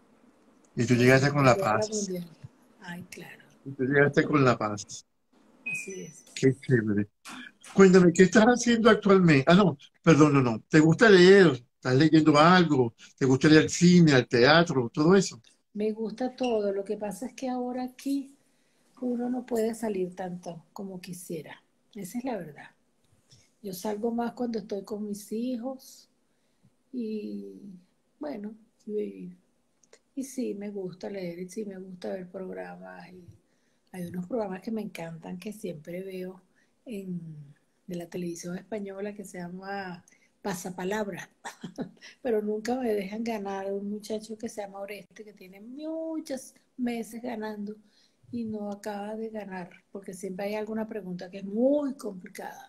Y tú La llegaste con Segunda la Guerra paz. Mundial. Ay, claro. Y tú llegaste con la paz. Así es. Qué chévere. Cuéntame, ¿qué estás haciendo actualmente? Ah, no, perdón, no, no. ¿Te gusta leer? ¿Estás leyendo algo? ¿Te gusta ir al cine, al teatro, todo eso? Me gusta todo. Lo que pasa es que ahora aquí uno no puede salir tanto como quisiera. Esa es la verdad. Yo salgo más cuando estoy con mis hijos y bueno, y, y sí, me gusta leer y sí, me gusta ver programas. Y hay unos programas que me encantan que siempre veo en, de la televisión española que se llama Pasapalabra, pero nunca me dejan ganar. Un muchacho que se llama Oreste, que tiene muchos meses ganando y no acaba de ganar, porque siempre hay alguna pregunta que es muy complicada.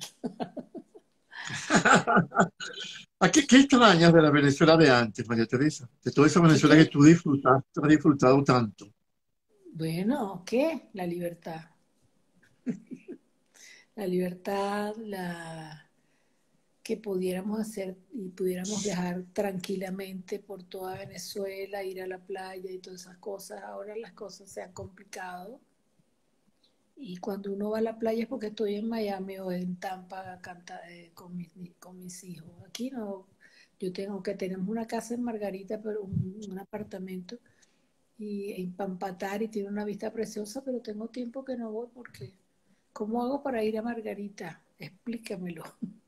¿A qué, qué extrañas de la Venezuela de antes, María Teresa? De toda esa ¿Qué Venezuela que qué? tú disfrutaste, has disfrutado tanto. Bueno, ¿qué? La libertad. La libertad, la que pudiéramos hacer y pudiéramos viajar tranquilamente por toda Venezuela, ir a la playa y todas esas cosas. Ahora las cosas se han complicado y cuando uno va a la playa es porque estoy en Miami o en Tampa canta, eh, con, mis, con mis hijos. Aquí no, yo tengo que tenemos una casa en Margarita, pero un, un apartamento y en Pampatar y tiene una vista preciosa, pero tengo tiempo que no voy porque ¿cómo hago para ir a Margarita? Explícamelo.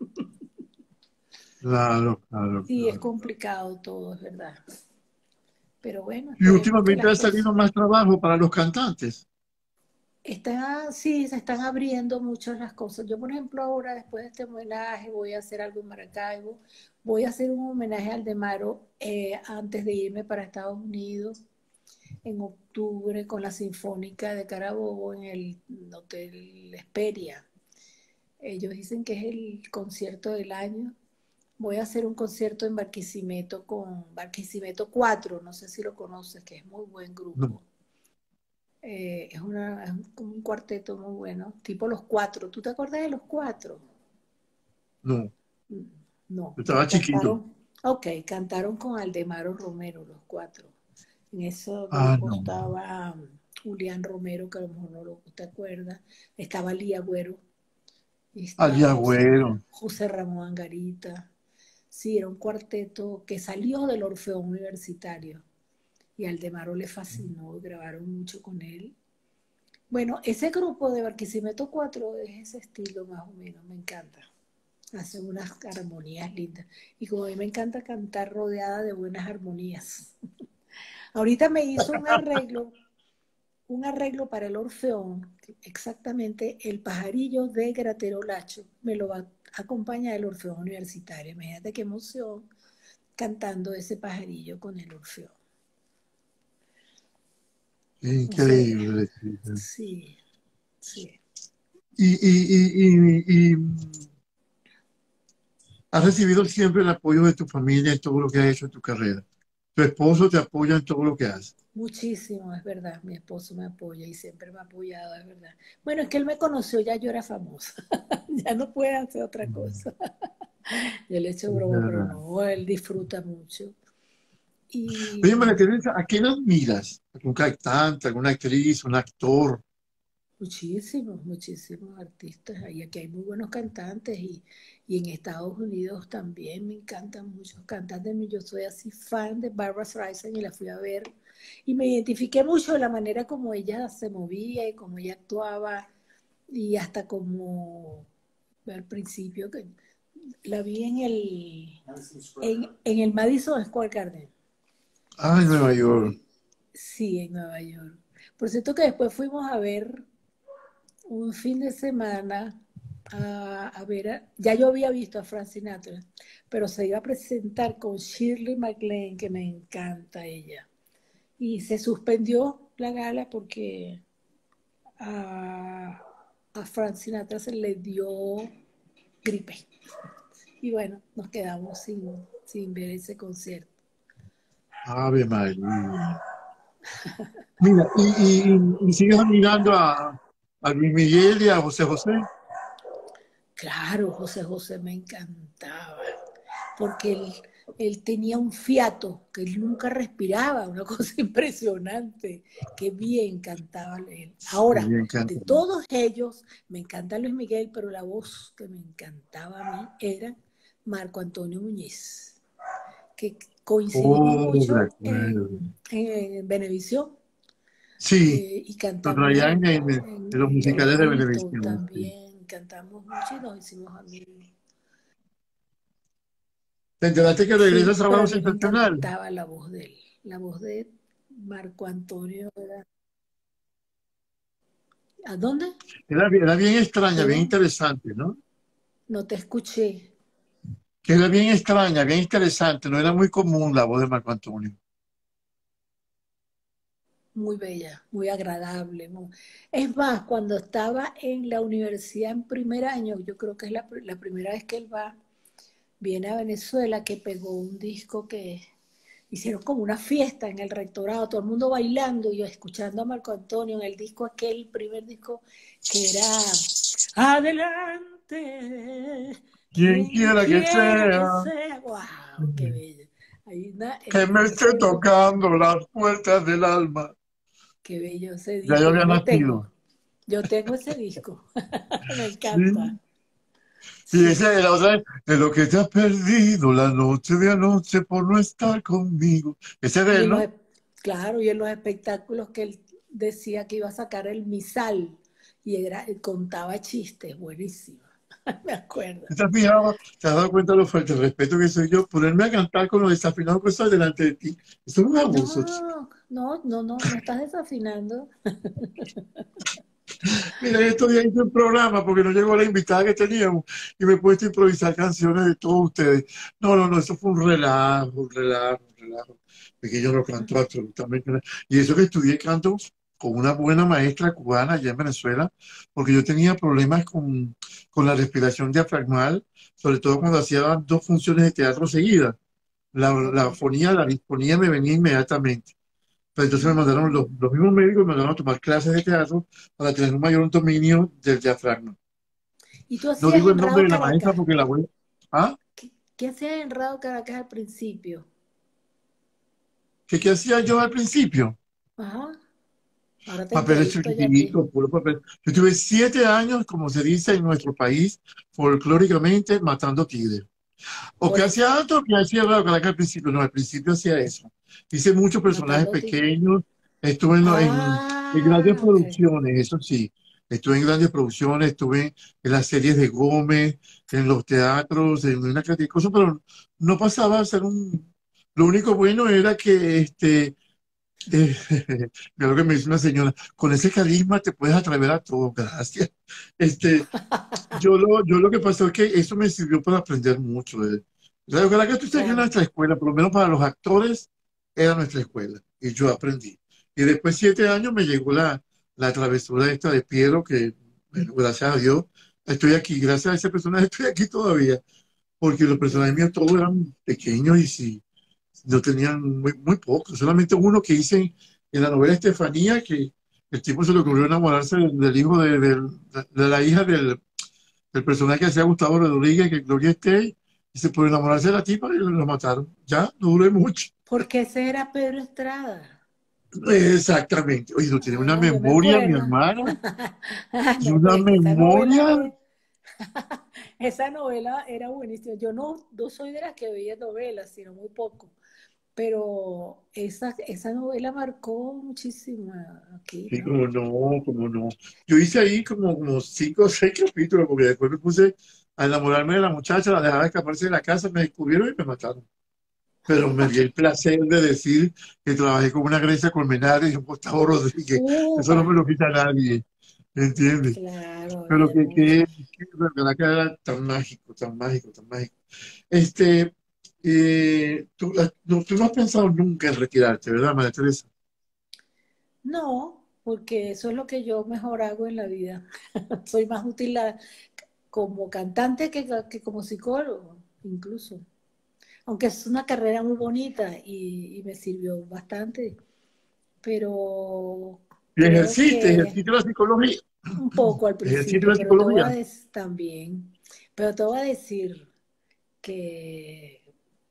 Claro, claro, Sí, es claro. complicado todo, es verdad. Pero bueno, Y esperemos que últimamente las ha cosas salido más trabajo para los cantantes. están, sí, se están abriendo muchas las cosas. Yo, por ejemplo, ahora después de este homenaje voy a hacer algo en Maracaibo, voy a hacer un homenaje al Demaro eh, antes de irme para Estados Unidos en octubre con la Sinfónica de Carabobo en el Hotel Esperia. Ellos dicen que es el concierto del año. Voy a hacer un concierto en Barquisimeto con Barquisimeto cuatro, no sé si lo conoces, que es muy buen No, grupo. Eh, es, una, es un, un cuarteto muy bueno, tipo Los Cuatro. ¿Tú te acuerdas de Los Cuatro? no, No, yo que estaba chiquito. cantaron, ok, cantaron con Aldemaro Romero, Los Cuatro. En ese Ah, grupo no. estaba um, Julián Romero, que a lo mejor no lo, te acuerdas, estaba Lía Agüero, y Ali estaba José, Agüero. José Ramón Angarita. Sí, era un cuarteto que salió del Orfeón Universitario y Aldemaro le fascinó, grabaron mucho con él. Bueno, ese grupo de Barquisimeto cuatro es ese estilo más o menos, me encanta. Hacen unas armonías lindas. Y como a mí me encanta cantar rodeada de buenas armonías. Ahorita me hizo un arreglo, un arreglo para el Orfeón, exactamente el pajarillo de Gratero Lacho, me lo va a acompañar el Orfeón Universitario. Imagínate qué emoción cantando ese pajarillo con el Orfeón. No sé, Increíble. sí, sí. Y, y, y, y, y has recibido siempre el apoyo de tu familia en todo lo que has hecho en tu carrera. Tu esposo te apoya en todo lo que haces. Muchísimo, es verdad. Mi esposo me apoya y siempre me ha apoyado, es verdad. Bueno, es que él me conoció, ya yo era famosa. Ya no puede hacer otra cosa. Yo le echo Es broma, pero verdad. no, él disfruta mucho. Oye, María Y Teresa, ¿a quién admiras? ¿Algún cantante, alguna actriz, un actor? muchísimos, muchísimos artistas. Y aquí hay muy buenos cantantes y, y en Estados Unidos también me encantan muchos cantantes. Yo soy así fan de Barbara Streisand y la fui a ver y me identifiqué mucho de la manera como ella se movía y como ella actuaba y hasta como al principio que la vi en el en, en el Madison Square Garden. Ah, en Nueva York. Sí, en Nueva York. Por cierto que después fuimos a ver un fin de semana a, a ver, a- ya yo había visto a Frank Sinatra, pero se iba a presentar con Shirley MacLaine, que me encanta ella. Y se suspendió la gala porque a, a Frank Sinatra se le dio gripe. Y bueno, nos quedamos sin, sin ver ese concierto. Ave María. Mira, y, y, y sigues admirando a, a Luis Miguel y a José José. Claro, José José me encantaba, porque él Él tenía un fiato, que él nunca respiraba, una cosa impresionante, que bien cantaba él. Me Ahora, encanta. de todos ellos, me encanta Luis Miguel, pero la voz que me encantaba a mí era Marco Antonio Muñiz, que coincidimos Oh, de mucho acuerdo. en, en Venevisión, Sí, eh, y lo cantamos traían en, en, en- en, en los en el musicales de culto Venevisión. Sí. también, cantamos mucho y nos hicimos amigos. ¿Te enteraste que regresa Sí, pero Sábado a mí me Sensacional? encantaba la voz de él. La voz de Marco Antonio era... ¿A dónde? Era, bien- era bien extraña, bien Perdón, interesante, ¿no? no te escuché. Que era bien extraña, bien interesante, no era muy común la voz de Marco Antonio. Muy bella, muy agradable. muy- Es más, cuando estaba en la universidad en primer año, yo creo que es la, la primera vez que él va, viene a Venezuela, que pegó un disco que hicieron como una fiesta en el rectorado, todo el mundo bailando y yo escuchando a Marco Antonio en el disco aquel, primer disco, que era Adelante, Quien quien quiera que quiera que sea, sea. ¡Wow! ¡Qué bello! Hay una, que en me esté ese, tocando las puertas del alma. qué bello ese Ya yo disco, yo había lo tengo. nacido. Yo tengo ese disco. Me encanta. Sí. Y Sí. esa era otra, de lo que te has perdido la noche de anoche por no estar conmigo. Ese de Y él, en los, ¿no? e- claro, y en los espectáculos que él decía que iba a sacar el misal y era, contaba chistes, buenísimo. Me acuerdo. ¿Te has fijado? ¿Te has dado cuenta de lo fuerte el respeto que soy yo? Ponerme a cantar con los desafinados que estoy delante de ti. Eso es un abuso, chico. No, no, no, no, no estás desafinando. Mira, estos días hice un programa porque no llegó la invitada que teníamos y me he puesto a improvisar canciones de todos ustedes. No, no, no, eso fue un relajo, un relajo, un relajo. Porque yo no canto absolutamente nada. Y eso que estudié canto con una buena maestra cubana allá en Venezuela, porque yo tenía problemas con, con la respiración diafragmal, sobre todo cuando hacía dos funciones de teatro seguidas. La, Ok. la fonía, la disfonía me venía inmediatamente. Pero entonces me mandaron, los, Mm. los mismos médicos me mandaron a tomar clases de teatro para tener un mayor dominio del diafragma. ¿Y tú No hacías digo en el nombre Radio de la maestra Caracas? porque la voy. ¿Ah? ¿Qué, qué hacías en Radio Caracas al principio? ¿Qué, qué hacía yo al principio? Ajá, ahora te Papeles entrevisto yo a ti. chiquititos, puro papel. Yo tuve siete años, como se dice en nuestro país, folclóricamente matando tigres. ¿O Por qué eso. hacía antes o qué hacía Radio Caracas al principio? No, al principio hacía eso. Hice muchos personajes Matando a ti. pequeños, estuve en, en, en grandes Ah, ok. producciones, eso sí. Estuve en grandes producciones, estuve en las series de Gómez, en los teatros, en una cantidad de cosas, pero no pasaba a ser un... Lo único bueno era que este, eh, mira lo que me dice una señora, con ese carisma te puedes atrever a todo, gracias. Este, yo lo, yo lo que pasó es que eso me sirvió para aprender mucho. Eh. Radio Caracas, tú sabes que es Claro. nuestra escuela, por lo menos para los actores, era nuestra escuela. Y yo aprendí. Y después de siete años me llegó la, la travesura esta de Piero, que, bueno, gracias a Dios, estoy aquí. Gracias a ese personaje estoy aquí todavía. Porque los personajes míos Claro. todos eran pequeños y sí, no tenían muy, muy poco. Solamente uno que hice en la novela Estefanía, que el tipo se le ocurrió Ajá. enamorarse del, del hijo de, del- de la hija del, del personaje que hacía Gustavo Rodríguez, que Gloria Estey, y se por enamorarse de la tipa y lo mataron. Ya, no duró mucho. Porque ese era Pedro Estrada. Exactamente. Oye, no tiene una Ah, yo me memoria, mi acuerdo. hermano. Y No, pero una es que esa novela memoria. es, esa novela era buenísima. Yo no, no soy de las que veía novelas, sino muy poco. Pero esa, esa novela marcó muchísimo aquí, Sí, ¿no? como no, como no. Yo hice ahí como, como cinco o seis capítulos, porque después me puse a enamorarme de la muchacha, la dejaba escaparse de la casa, me descubrieron y me mataron. Pero me di el placer de decir que trabajé con una Grecia Colmenares y un Gustavo Rodríguez. Eso Upa, no me lo quita nadie, ¿entiendes? claro, Pero había que, que, mucho. que de verdad que era tan mágico, tan mágico, tan mágico. Este, eh, tú, no, tú no has pensado nunca en retirarte, ¿verdad, María Teresa? No, porque eso es lo que yo mejor hago en la vida. Soy más útil a- como cantante que, que como psicólogo, incluso. Aunque es una carrera muy bonita y, y me sirvió bastante, pero Y creo ejercite, que ejercite la psicología. un poco al Ejercite principio, la pero te voy a psicología. decir también, pero te voy a decir que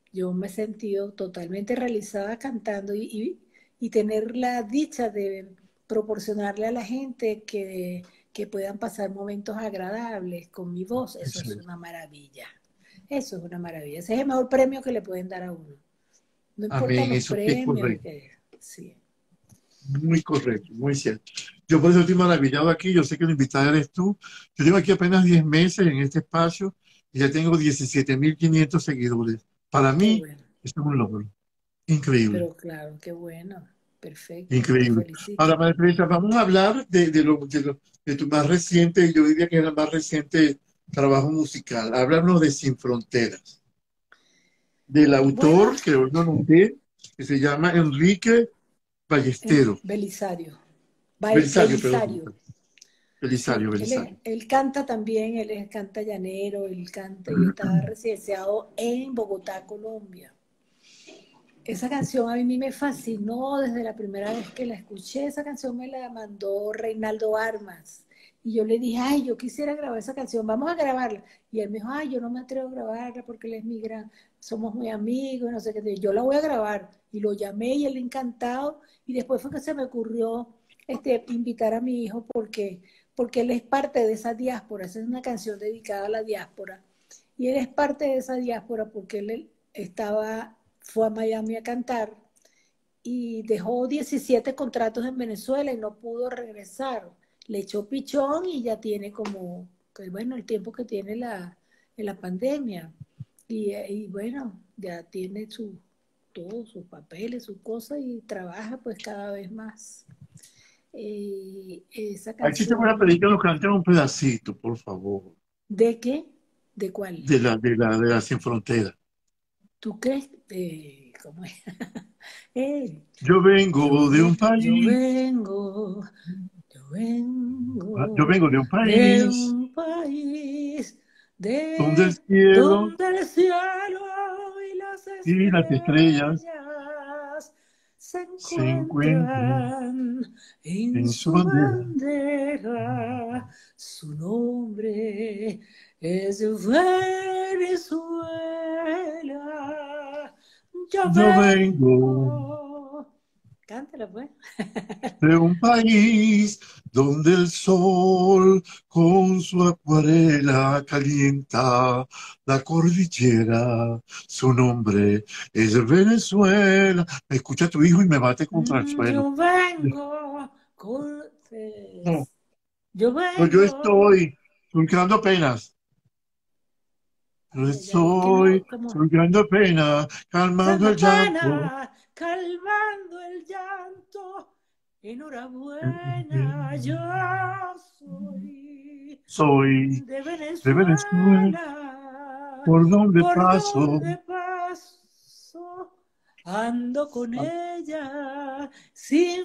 yo me he sentido totalmente realizada cantando y, y, y tener la dicha de proporcionarle a la gente que, que puedan pasar momentos agradables con mi voz. Eso Eso es es. una maravilla. Eso es una maravilla. Ese es el mejor premio que le pueden dar a uno. No importan Amén, los eso es premios. correcto. Que, sí. Muy correcto, muy cierto. Yo por eso estoy maravillado aquí, yo sé que la invitada eres tú. Yo tengo aquí apenas diez meses en este espacio y ya tengo diecisiete mil quinientos seguidores. Para Qué mí, bueno. esto es un logro. Increíble, Pero claro, qué bueno. Perfecto. Te increíble. Ahora, felicito. María Teresa, vamos a hablar de, de, lo, de, lo- de tu más reciente, yo diría que es el más reciente trabajo musical. Háblanos de Sin Fronteras, del Bueno, autor que hoy no noté, que se llama Enrique en Ballesteros. Belisario. Ba- Belisario, perdón. Belisario. Belisario, Sí, él, es- Belisario. él canta también, él es, canta llanero, él canta y está residenciado en Bogotá, Colombia. Esa canción a mí me fascinó desde la primera vez que la escuché. Esa canción me la mandó Reinaldo Armas. Y yo le dije, ay, yo quisiera grabar esa canción, vamos a grabarla. Y él me dijo, ay, yo no me atrevo a grabarla porque él es mi gran, somos muy amigos, no sé qué. Yo la voy a grabar. Y lo llamé y él encantado. Y después fue que se me ocurrió este, invitar a mi hijo porque, porque él es parte de esa diáspora. Esa es una canción dedicada a la diáspora. Y él es parte de esa diáspora porque él estaba, fue a Miami a cantar y dejó diecisiete contratos en Venezuela y no pudo regresar. Le echó pichón y ya tiene como, que bueno, el tiempo que tiene la, en la pandemia. Y, y bueno, ya tiene su, todos sus papeles, sus cosas y trabaja pues cada vez más. Eh, esa Ahí sí te voy a canción, pedir que nos canten un pedacito, por favor, ¿de qué? ¿De cuál? de la, de la, de la Sin Frontera. ¿Tú crees? Eh, ¿cómo es? Eh, Yo yo, vengo de un ve- yo país, vengo, yo yo vengo vengo de un de país un país donde el de cielo donde el cielo y las y las estrellas estrellas se se encuentran encuentran en en su su bandera. bandera. Su nombre es Venezuela. Yo Yo vengo vengo. Cántala, pues. de un país donde el sol con su acuarela calienta la cordillera. Su nombre es Venezuela. Me escucha tu hijo y me bate contra el Mm, suelo. Yo vengo, No, Cortés. Yo no, yo vengo. estoy surcando penas. Yo Ay, ay, ay, es que estoy no, como, surcando penas, calmando el Santa llanto. pena, calmando el llanto. Enhorabuena, yo soy Soy de de Venezuela, Venezuela, por donde por paso. donde paso, ando con ella sin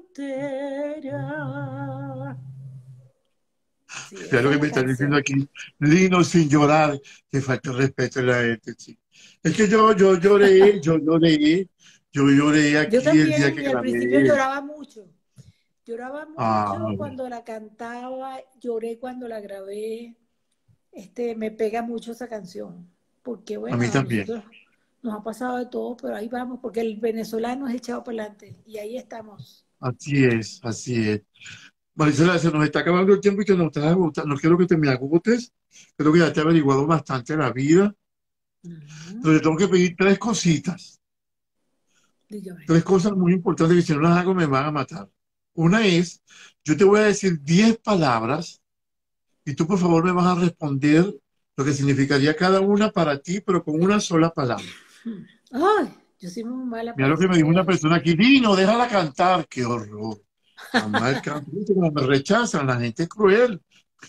frontera. Sí, Ya lo esa que es me la están diciendo canción. aquí, Lino sin llorar, que falta el respeto a la gente, sí. Es que yo, yo lloré, yo lloré, yo lloré Yo aquí el día también, que y al principio grabé. lloraba mucho. Lloraba Ah, mucho cuando la cantaba, lloré cuando la grabé. Este, me pega mucho esa canción, porque a bueno, mí a también. nosotros nos ha pasado de todo, pero ahí vamos, porque el venezolano es echado para adelante y ahí estamos. Así es, así es. Marisela, se nos está acabando el tiempo y que nos estás agotando. No quiero que te me agotes. Creo que ya te he averiguado bastante la vida. Ujú. Pero te tengo que pedir tres cositas. Dígame. Tres cosas muy importantes que si no las hago me van a matar. Una es, yo te voy a decir diez palabras y tú por favor me vas a responder lo que significaría cada una para ti, pero con una sola palabra. Ay, yo soy muy mala Mira para lo que ese me dijo una trabajo. persona aquí, Dino, déjala cantar. ¡Qué horror! Mamá, el canto, ¿viste cómo me rechazan, la gente es cruel.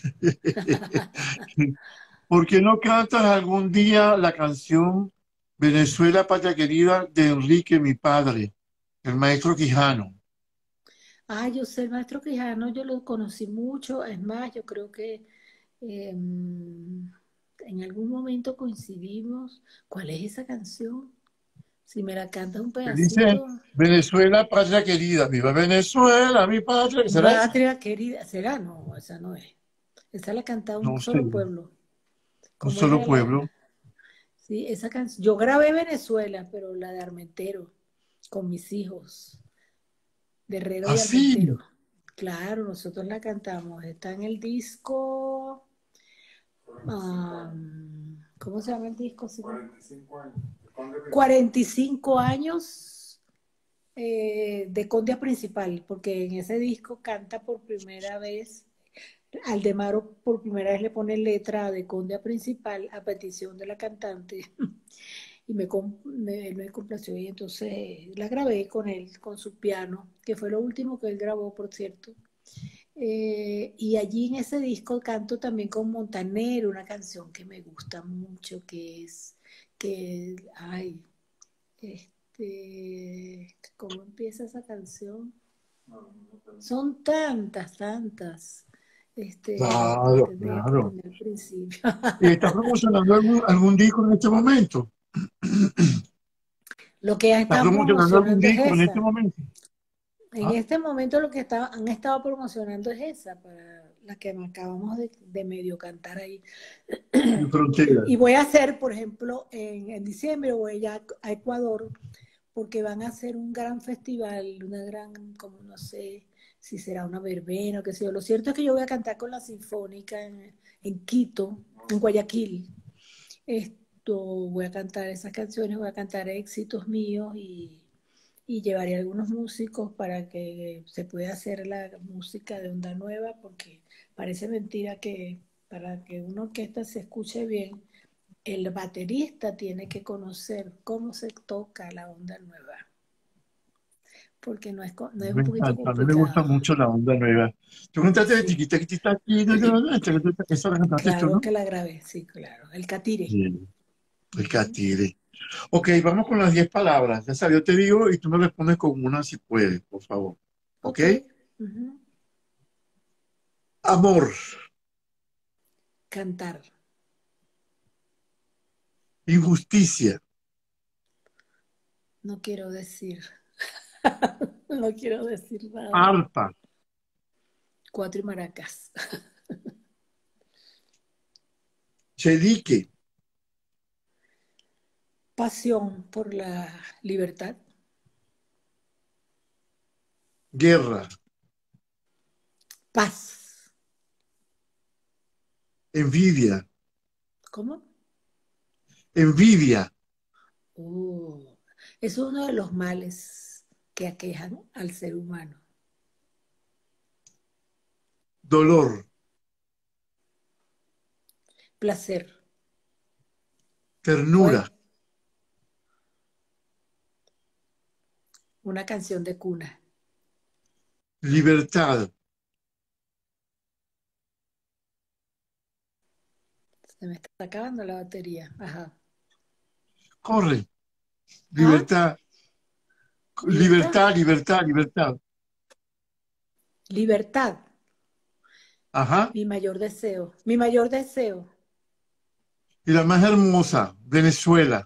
¿Por qué no cantas algún día la canción Venezuela, Patria Querida de Enrique, mi padre, el maestro Quijano? Ah, yo sé, el maestro Quijano, yo lo conocí mucho, es más, yo creo que eh, en algún momento coincidimos. ¿Cuál es esa canción? Si me la cantas un Que dice pedacito. Venezuela, Patria Querida, viva Venezuela, mi patria. ¿Será esa? Patria querida, ¿será? No, esa no es. Esa la cantaba un No sé, solo pueblo. un ¿Cómo solo era la? pueblo. Sí, esa canción. Yo grabé Venezuela, pero la de Armentero, con mis hijos, de Herrero y Armentero. Así. Claro, nosotros la cantamos. Está en el disco. am, ¿Cómo se llama el disco? Sí, cuarenta y cinco años. cuarenta y cinco años eh, de Condia Principal, porque en ese disco canta por primera vez, Aldemaro por primera vez le pone letra de Condia Principal a petición de la cantante y me, me, él me complació y entonces la grabé con él, con su piano, que fue lo último que él grabó, por cierto. Eh, y allí en ese disco canto también con Montaner, una canción que me gusta mucho, que es, que, ay, este, ¿cómo empieza esa canción? Son tantas, tantas, este, que Claro, tendría que claro. poner al principio. ¿Y estás promocionando algún, algún disco en este momento? Lo que ¿Estás están promocionando algún promocionando es disco en este esa. momento? En ¿Ah? este momento lo que está, han estado promocionando es esa, para la que me acabamos de, de medio cantar ahí. En frontera. Y voy a hacer, por ejemplo, en, en diciembre voy ya a Ecuador, porque van a hacer un gran festival, una gran, como no sé si será una verbena o qué sé yo. Lo cierto es que yo voy a cantar con la Sinfónica en, en Quito, en Guayaquil. Esto, voy a cantar esas canciones, voy a cantar éxitos míos y, y llevaré algunos músicos para que se pueda hacer la música de onda nueva, porque parece mentira que para que una orquesta se escuche bien, el baterista tiene que conocer cómo se toca la onda nueva, porque no es, no es Me un poquito encanta, a mí me gusta complicado. mucho la onda nueva. Tú cantaste de Sí, chiquita, chiquita, aquí, no, no, no, esa la cantaste tú, claro ¿no? que la grabé, sí, claro. El catire. Sí, el Ujú. catire. Ok, vamos con las diez palabras. Ya sabes, yo te digo y tú me respondes con una si puedes, por favor. ¿Ok? Ok. Ujú. Amor, Cantar. injusticia, No quiero decir. No quiero decir nada. arpa, Cuatro y maracas. chelique, Pasión por la libertad. guerra, Paz. envidia, ¿Cómo? envidia, Uh, es uno de los males que aquejan al ser humano. dolor, Placer. ternura, Fue una canción de cuna. libertad, Se me está acabando la batería. Ajá. corre, ¿Ah? libertad, Libertad. libertad, libertad, libertad. Libertad. Ajá. Mi mayor deseo. Mi mayor deseo. Y la más hermosa, Venezuela.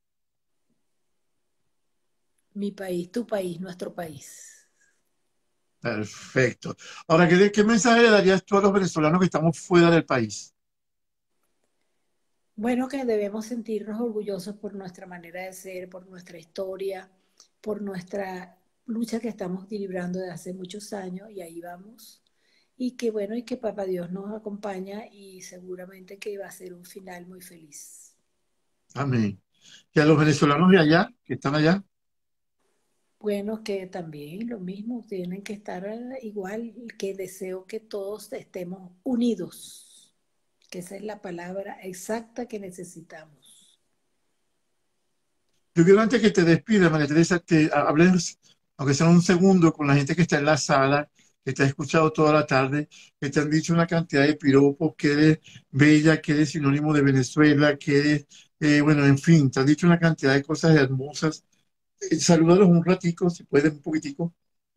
Mi país, tu país, nuestro país. Perfecto. Ahora, ¿qué, qué mensaje le darías tú a los venezolanos que estamos fuera del país? Bueno, que debemos sentirnos orgullosos por nuestra manera de ser, por nuestra historia, por nuestra lucha que estamos librando desde hace muchos años y ahí vamos. Y que bueno, y que Papá Dios nos acompaña y seguramente que va a ser un final muy feliz. Amén. Y a los venezolanos de allá, que están allá, Bueno, que también lo mismo, tienen que estar eh, igual, que deseo que todos estemos unidos, que esa es la palabra exacta que necesitamos. yo quiero antes que te despidas, María Teresa, te hables, aunque sea un segundo, con la gente que está en la sala, que te ha escuchado toda la tarde, que te han dicho una cantidad de piropos, que eres bella, que eres sinónimo de Venezuela, que eres, eh, bueno, en fin, te han dicho una cantidad de cosas hermosas. Eh, salúdalos un ratico, si puedes, un poquitico.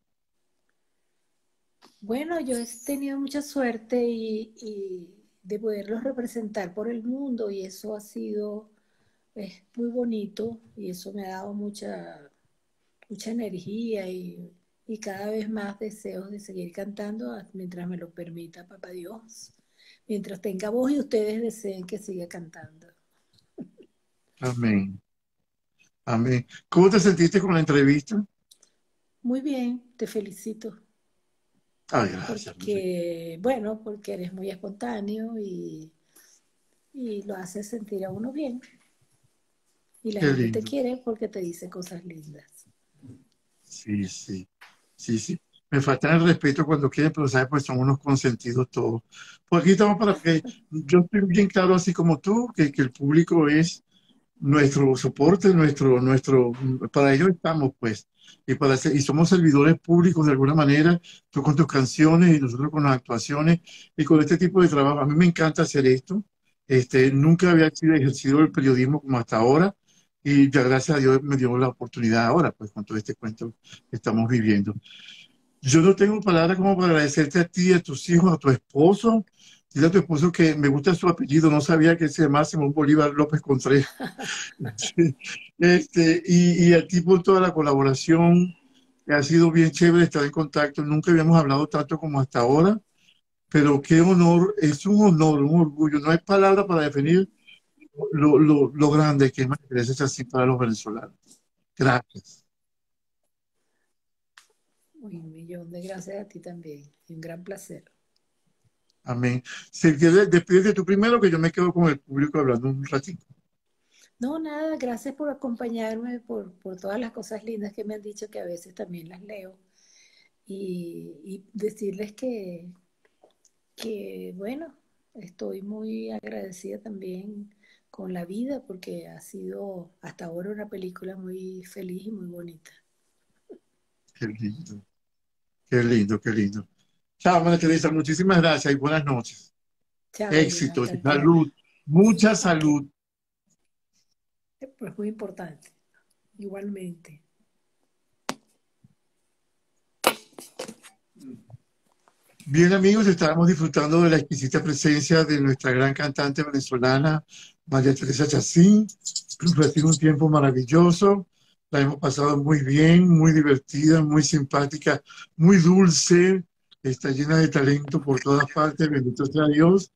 Bueno, yo he tenido mucha suerte y, y de poderlos representar por el mundo y eso ha sido es muy bonito y eso me ha dado mucha, mucha energía y, y cada vez más deseos de seguir cantando mientras me lo permita Papá Dios, mientras tenga voz y ustedes deseen que siga cantando. Amén. Amén. ¿Cómo te sentiste con la entrevista? Muy bien, te felicito Ay, gracias, Lucy. porque, bueno, porque eres muy espontáneo y, y lo haces sentir a uno bien. Y la Qué gente te lindo. quiere porque te dice cosas lindas. Sí, sí, sí, sí. Me falta el respeto cuando quieren, pero sabes, pues son unos consentidos todos. Pues aquí estamos para que yo estoy bien claro, así como tú, que, que el público es nuestro soporte, nuestro, nuestro, para ello estamos, pues, y para ser- y somos servidores públicos de alguna manera, tú con tus canciones y nosotros con las actuaciones y con este tipo de trabajo. A mí me encanta hacer esto. Este, nunca había sido ejercido el periodismo como hasta ahora y ya gracias a Dios me dio la oportunidad ahora, pues, con todo este cuento que estamos viviendo. Yo no tengo palabras como para agradecerte a ti, a tus hijos, a tu esposo. Dile a tu esposo que me gusta su apellido, no sabía que se llamaba Simón Bolívar López Contreras. Sí. Este, y, y a ti por toda la colaboración, que ha sido bien chévere estar en contacto. Nunca habíamos hablado tanto como hasta ahora, pero qué honor, es un honor, un orgullo. No hay palabra para definir lo, lo, lo grande que es María Teresa así para los venezolanos. Gracias. Un millón de gracias a ti también. Y un gran placer. Amén. Si quieres, despídete tú primero, que yo me quedo con el público hablando un ratito. No, nada, gracias por acompañarme, por, por todas las cosas lindas que me han dicho, que a veces también las leo. Y, y decirles que, que, bueno, estoy muy agradecida también con la vida porque ha sido hasta ahora una película muy feliz y muy bonita. Qué lindo, qué lindo, qué lindo. Chao, María Teresa, muchísimas gracias y buenas noches. Chao, Éxitos, Jonathan, te amo. salud, mucha salud. Pues muy importante, igualmente. Bien, amigos, estábamos disfrutando de la exquisita presencia de nuestra gran cantante venezolana, María Teresa Chacín. Ha sido un tiempo maravilloso. La hemos pasado muy bien, muy divertida, muy simpática, muy dulce. Está llena de talento por todas partes. Bendito sea Dios.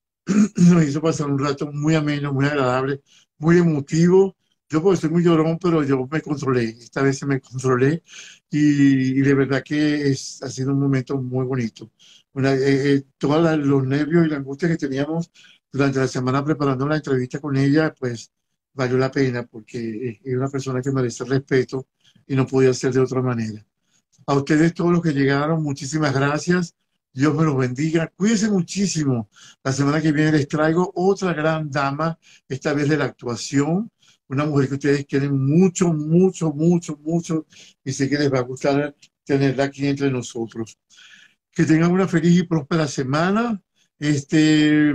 Nos hizo pasar un rato muy ameno, muy agradable, muy emotivo. Yo pues soy muy llorón, pero yo me controlé. Esta vez se me controlé y, y de verdad que es, ha sido un momento muy bonito. Una, eh, eh, todos la- los nervios y la angustia que teníamos durante la semana preparando la entrevista con ella, pues valió la pena porque es es una persona que merece respeto y no podía ser de otra manera. A ustedes todos los que llegaron, muchísimas gracias. Dios me los bendiga. Cuídense muchísimo. La semana que viene les traigo otra gran dama, esta vez de la actuación. Una mujer que ustedes quieren mucho, mucho, mucho, mucho. Y sé que les va a gustar tenerla aquí entre nosotros. Que tengan una feliz y próspera semana. Este,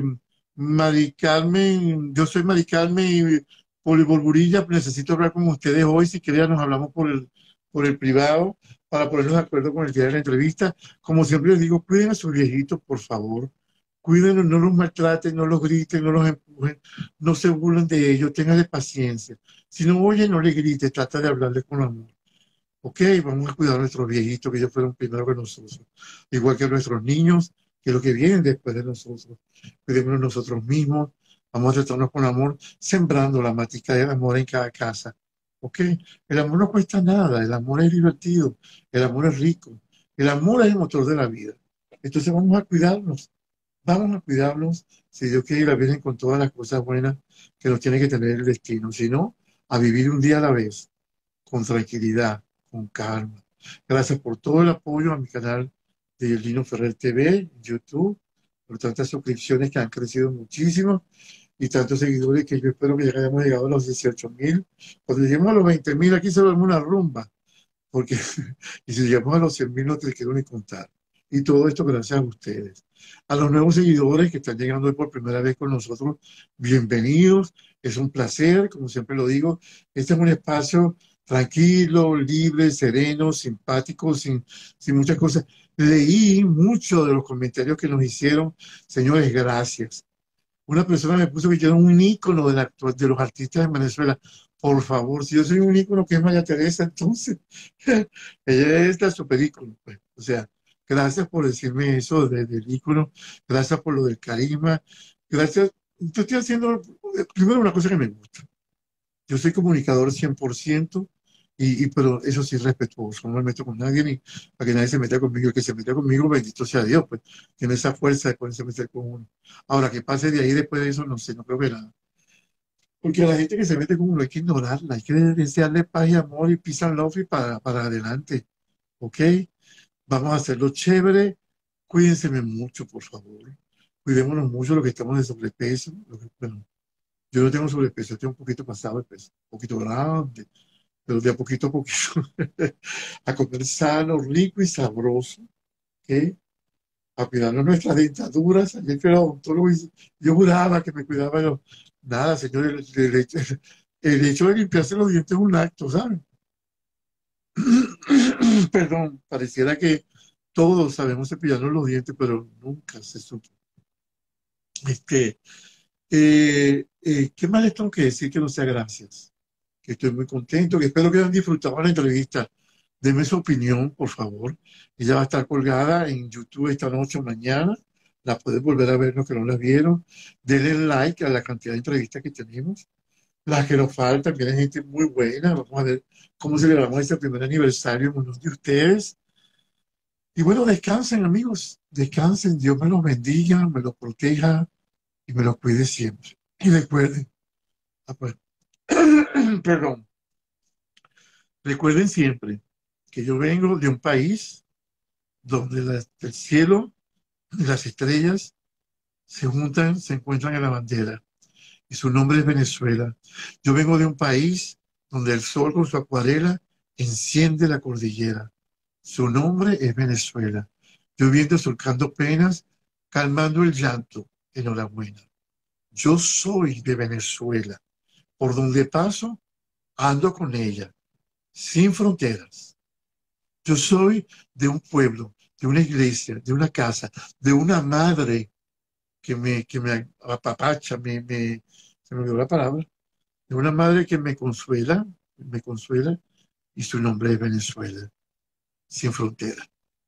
Mari Carmen, yo soy Mari Carmen y Poliborburilla, necesito hablar con ustedes hoy. Si quieren, nos hablamos por el, por el privado para ponernos de acuerdo con el día de la entrevista. Como siempre les digo, cuiden a sus viejitos, por favor. Cuídenlos, no los maltraten, no los griten, no los empujen, no se burlen de ellos, tengan paciencia. Si no oyen, no les grites, trata de hablarles con amor. Ok, vamos a cuidar a nuestros viejitos, que ellos fueron primero que nosotros. Igual que a nuestros niños, que lo que vienen después de nosotros. Cuidémonos nosotros mismos, vamos a tratarnos con amor, sembrando la matica del amor en cada casa. Ok, el amor no cuesta nada, el amor es divertido, el amor es rico, el amor es el motor de la vida. Entonces vamos a cuidarnos, vamos a cuidarnos, si Dios quiere, y la Virgen con todas las cosas buenas que nos tiene que tener el destino. Si no, a vivir un día a la vez con tranquilidad, con calma. Gracias por todo el apoyo a mi canal de Lino Ferrer T V, YouTube, por tantas suscripciones que han crecido muchísimo y tantos seguidores que yo espero que ya hayamos llegado a los dieciocho mil. Cuando lleguemos a los veinte mil, aquí se va a dar una rumba, porque y si llegamos a los cien mil no te quiero ni contar. Y todo esto gracias a ustedes. A los nuevos seguidores que están llegando hoy por primera vez con nosotros, bienvenidos. Es un placer, como siempre lo digo. Este es un espacio tranquilo, libre, sereno, simpático, sin, sin muchas cosas. Leí mucho de los comentarios que nos hicieron. Señores, gracias. Una persona me puso que yo era un ícono de, la, de los artistas de Venezuela. Por favor, si yo soy un ícono, ¿qué es María Teresa? Entonces, ella es la super ícono, pues. O sea, gracias por decirme eso de- del ícono, gracias por lo del carisma, gracias. Yo estoy haciendo, primero, una cosa que me gusta. Yo soy comunicador cien por ciento, y, y, pero eso sí respetuoso, no me meto con nadie ni para que nadie se meta conmigo. El que se meta conmigo, bendito sea Dios, pues tiene esa fuerza de poderse meter con uno. Ahora, que pase de ahí después de eso, no sé, no creo que nada. Porque a la gente que se mete con uno hay que ignorarla, hay que desearle paz y amor y peace and love y para, para adelante, ¿ok? Vamos a hacerlo chévere. Cuídense mucho, por favor. Cuidémonos mucho los que estamos de sobrepeso. Lo que- bueno, yo no tengo sobrepeso, yo tengo un poquito pasado de peso, un poquito grande, pero de a poquito a poquito. A comer sano, rico y sabroso, ¿ok? A cuidarnos nuestras dentaduras. Ayer que era odontólogo y yo juraba que me cuidaba yo. Nada, señor, el, el hecho el hecho de limpiarse los dientes es un acto, ¿saben? Perdón, pareciera que todos sabemos cepillarnos los dientes, pero nunca se supo. Este, eh, eh, ¿qué más les tengo que decir que no sea gracias? Que estoy muy contento, que espero que hayan disfrutado la entrevista. Denme su opinión, por favor. Ella va a estar colgada en YouTube esta noche o mañana. La pueden volver a ver los que no la vieron. Denle like a la cantidad de entrevistas que tenemos. Las que nos faltan, viene gente muy buena. Vamos a ver cómo celebramos este primer aniversario en uno de ustedes. Y bueno, descansen, amigos. Descansen. Dios me los bendiga, me los proteja y me los cuide siempre. Y recuerden, ah, pues, perdón, recuerden siempre que yo vengo de un país donde la- el cielo y las estrellas se juntan, se encuentran en la bandera. Y su nombre es Venezuela. Yo vengo de un país donde el sol con su acuarela enciende la cordillera. Su nombre es Venezuela. Yo viendo surcando penas, calmando el llanto. Enhorabuena. Yo soy de Venezuela. Por donde paso, ando con ella, sin fronteras. Yo soy de un pueblo, de una iglesia, de una casa, de una madre que me, que me apapacha, me, me, se me olvidó la palabra, de una madre que me consuela, me consuela, y su nombre es Venezuela, sin fronteras.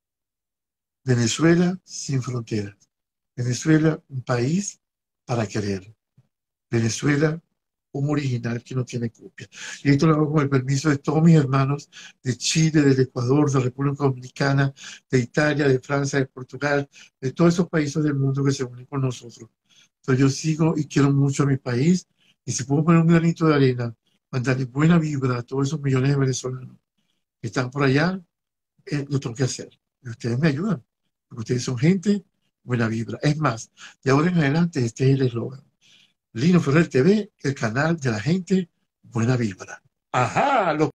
Venezuela sin fronteras. Venezuela, un país para querer. Venezuela, un original que no tiene copia. Y esto lo hago con el permiso de todos mis hermanos de Chile, del Ecuador, de la República Dominicana, de Italia, de Francia, de Portugal, de todos esos países del mundo que se unen con nosotros. Entonces yo sigo y quiero mucho a mi país, y si puedo poner un granito de arena, mandarle buena vibra a todos esos millones de venezolanos que están por allá, eh, lo tengo que hacer. Y ustedes me ayudan, porque ustedes son gente buena vibra. Es más, de ahora en adelante este es el eslogan. Lino Ferrer T V, el canal de la gente buena vibra. Ajá, los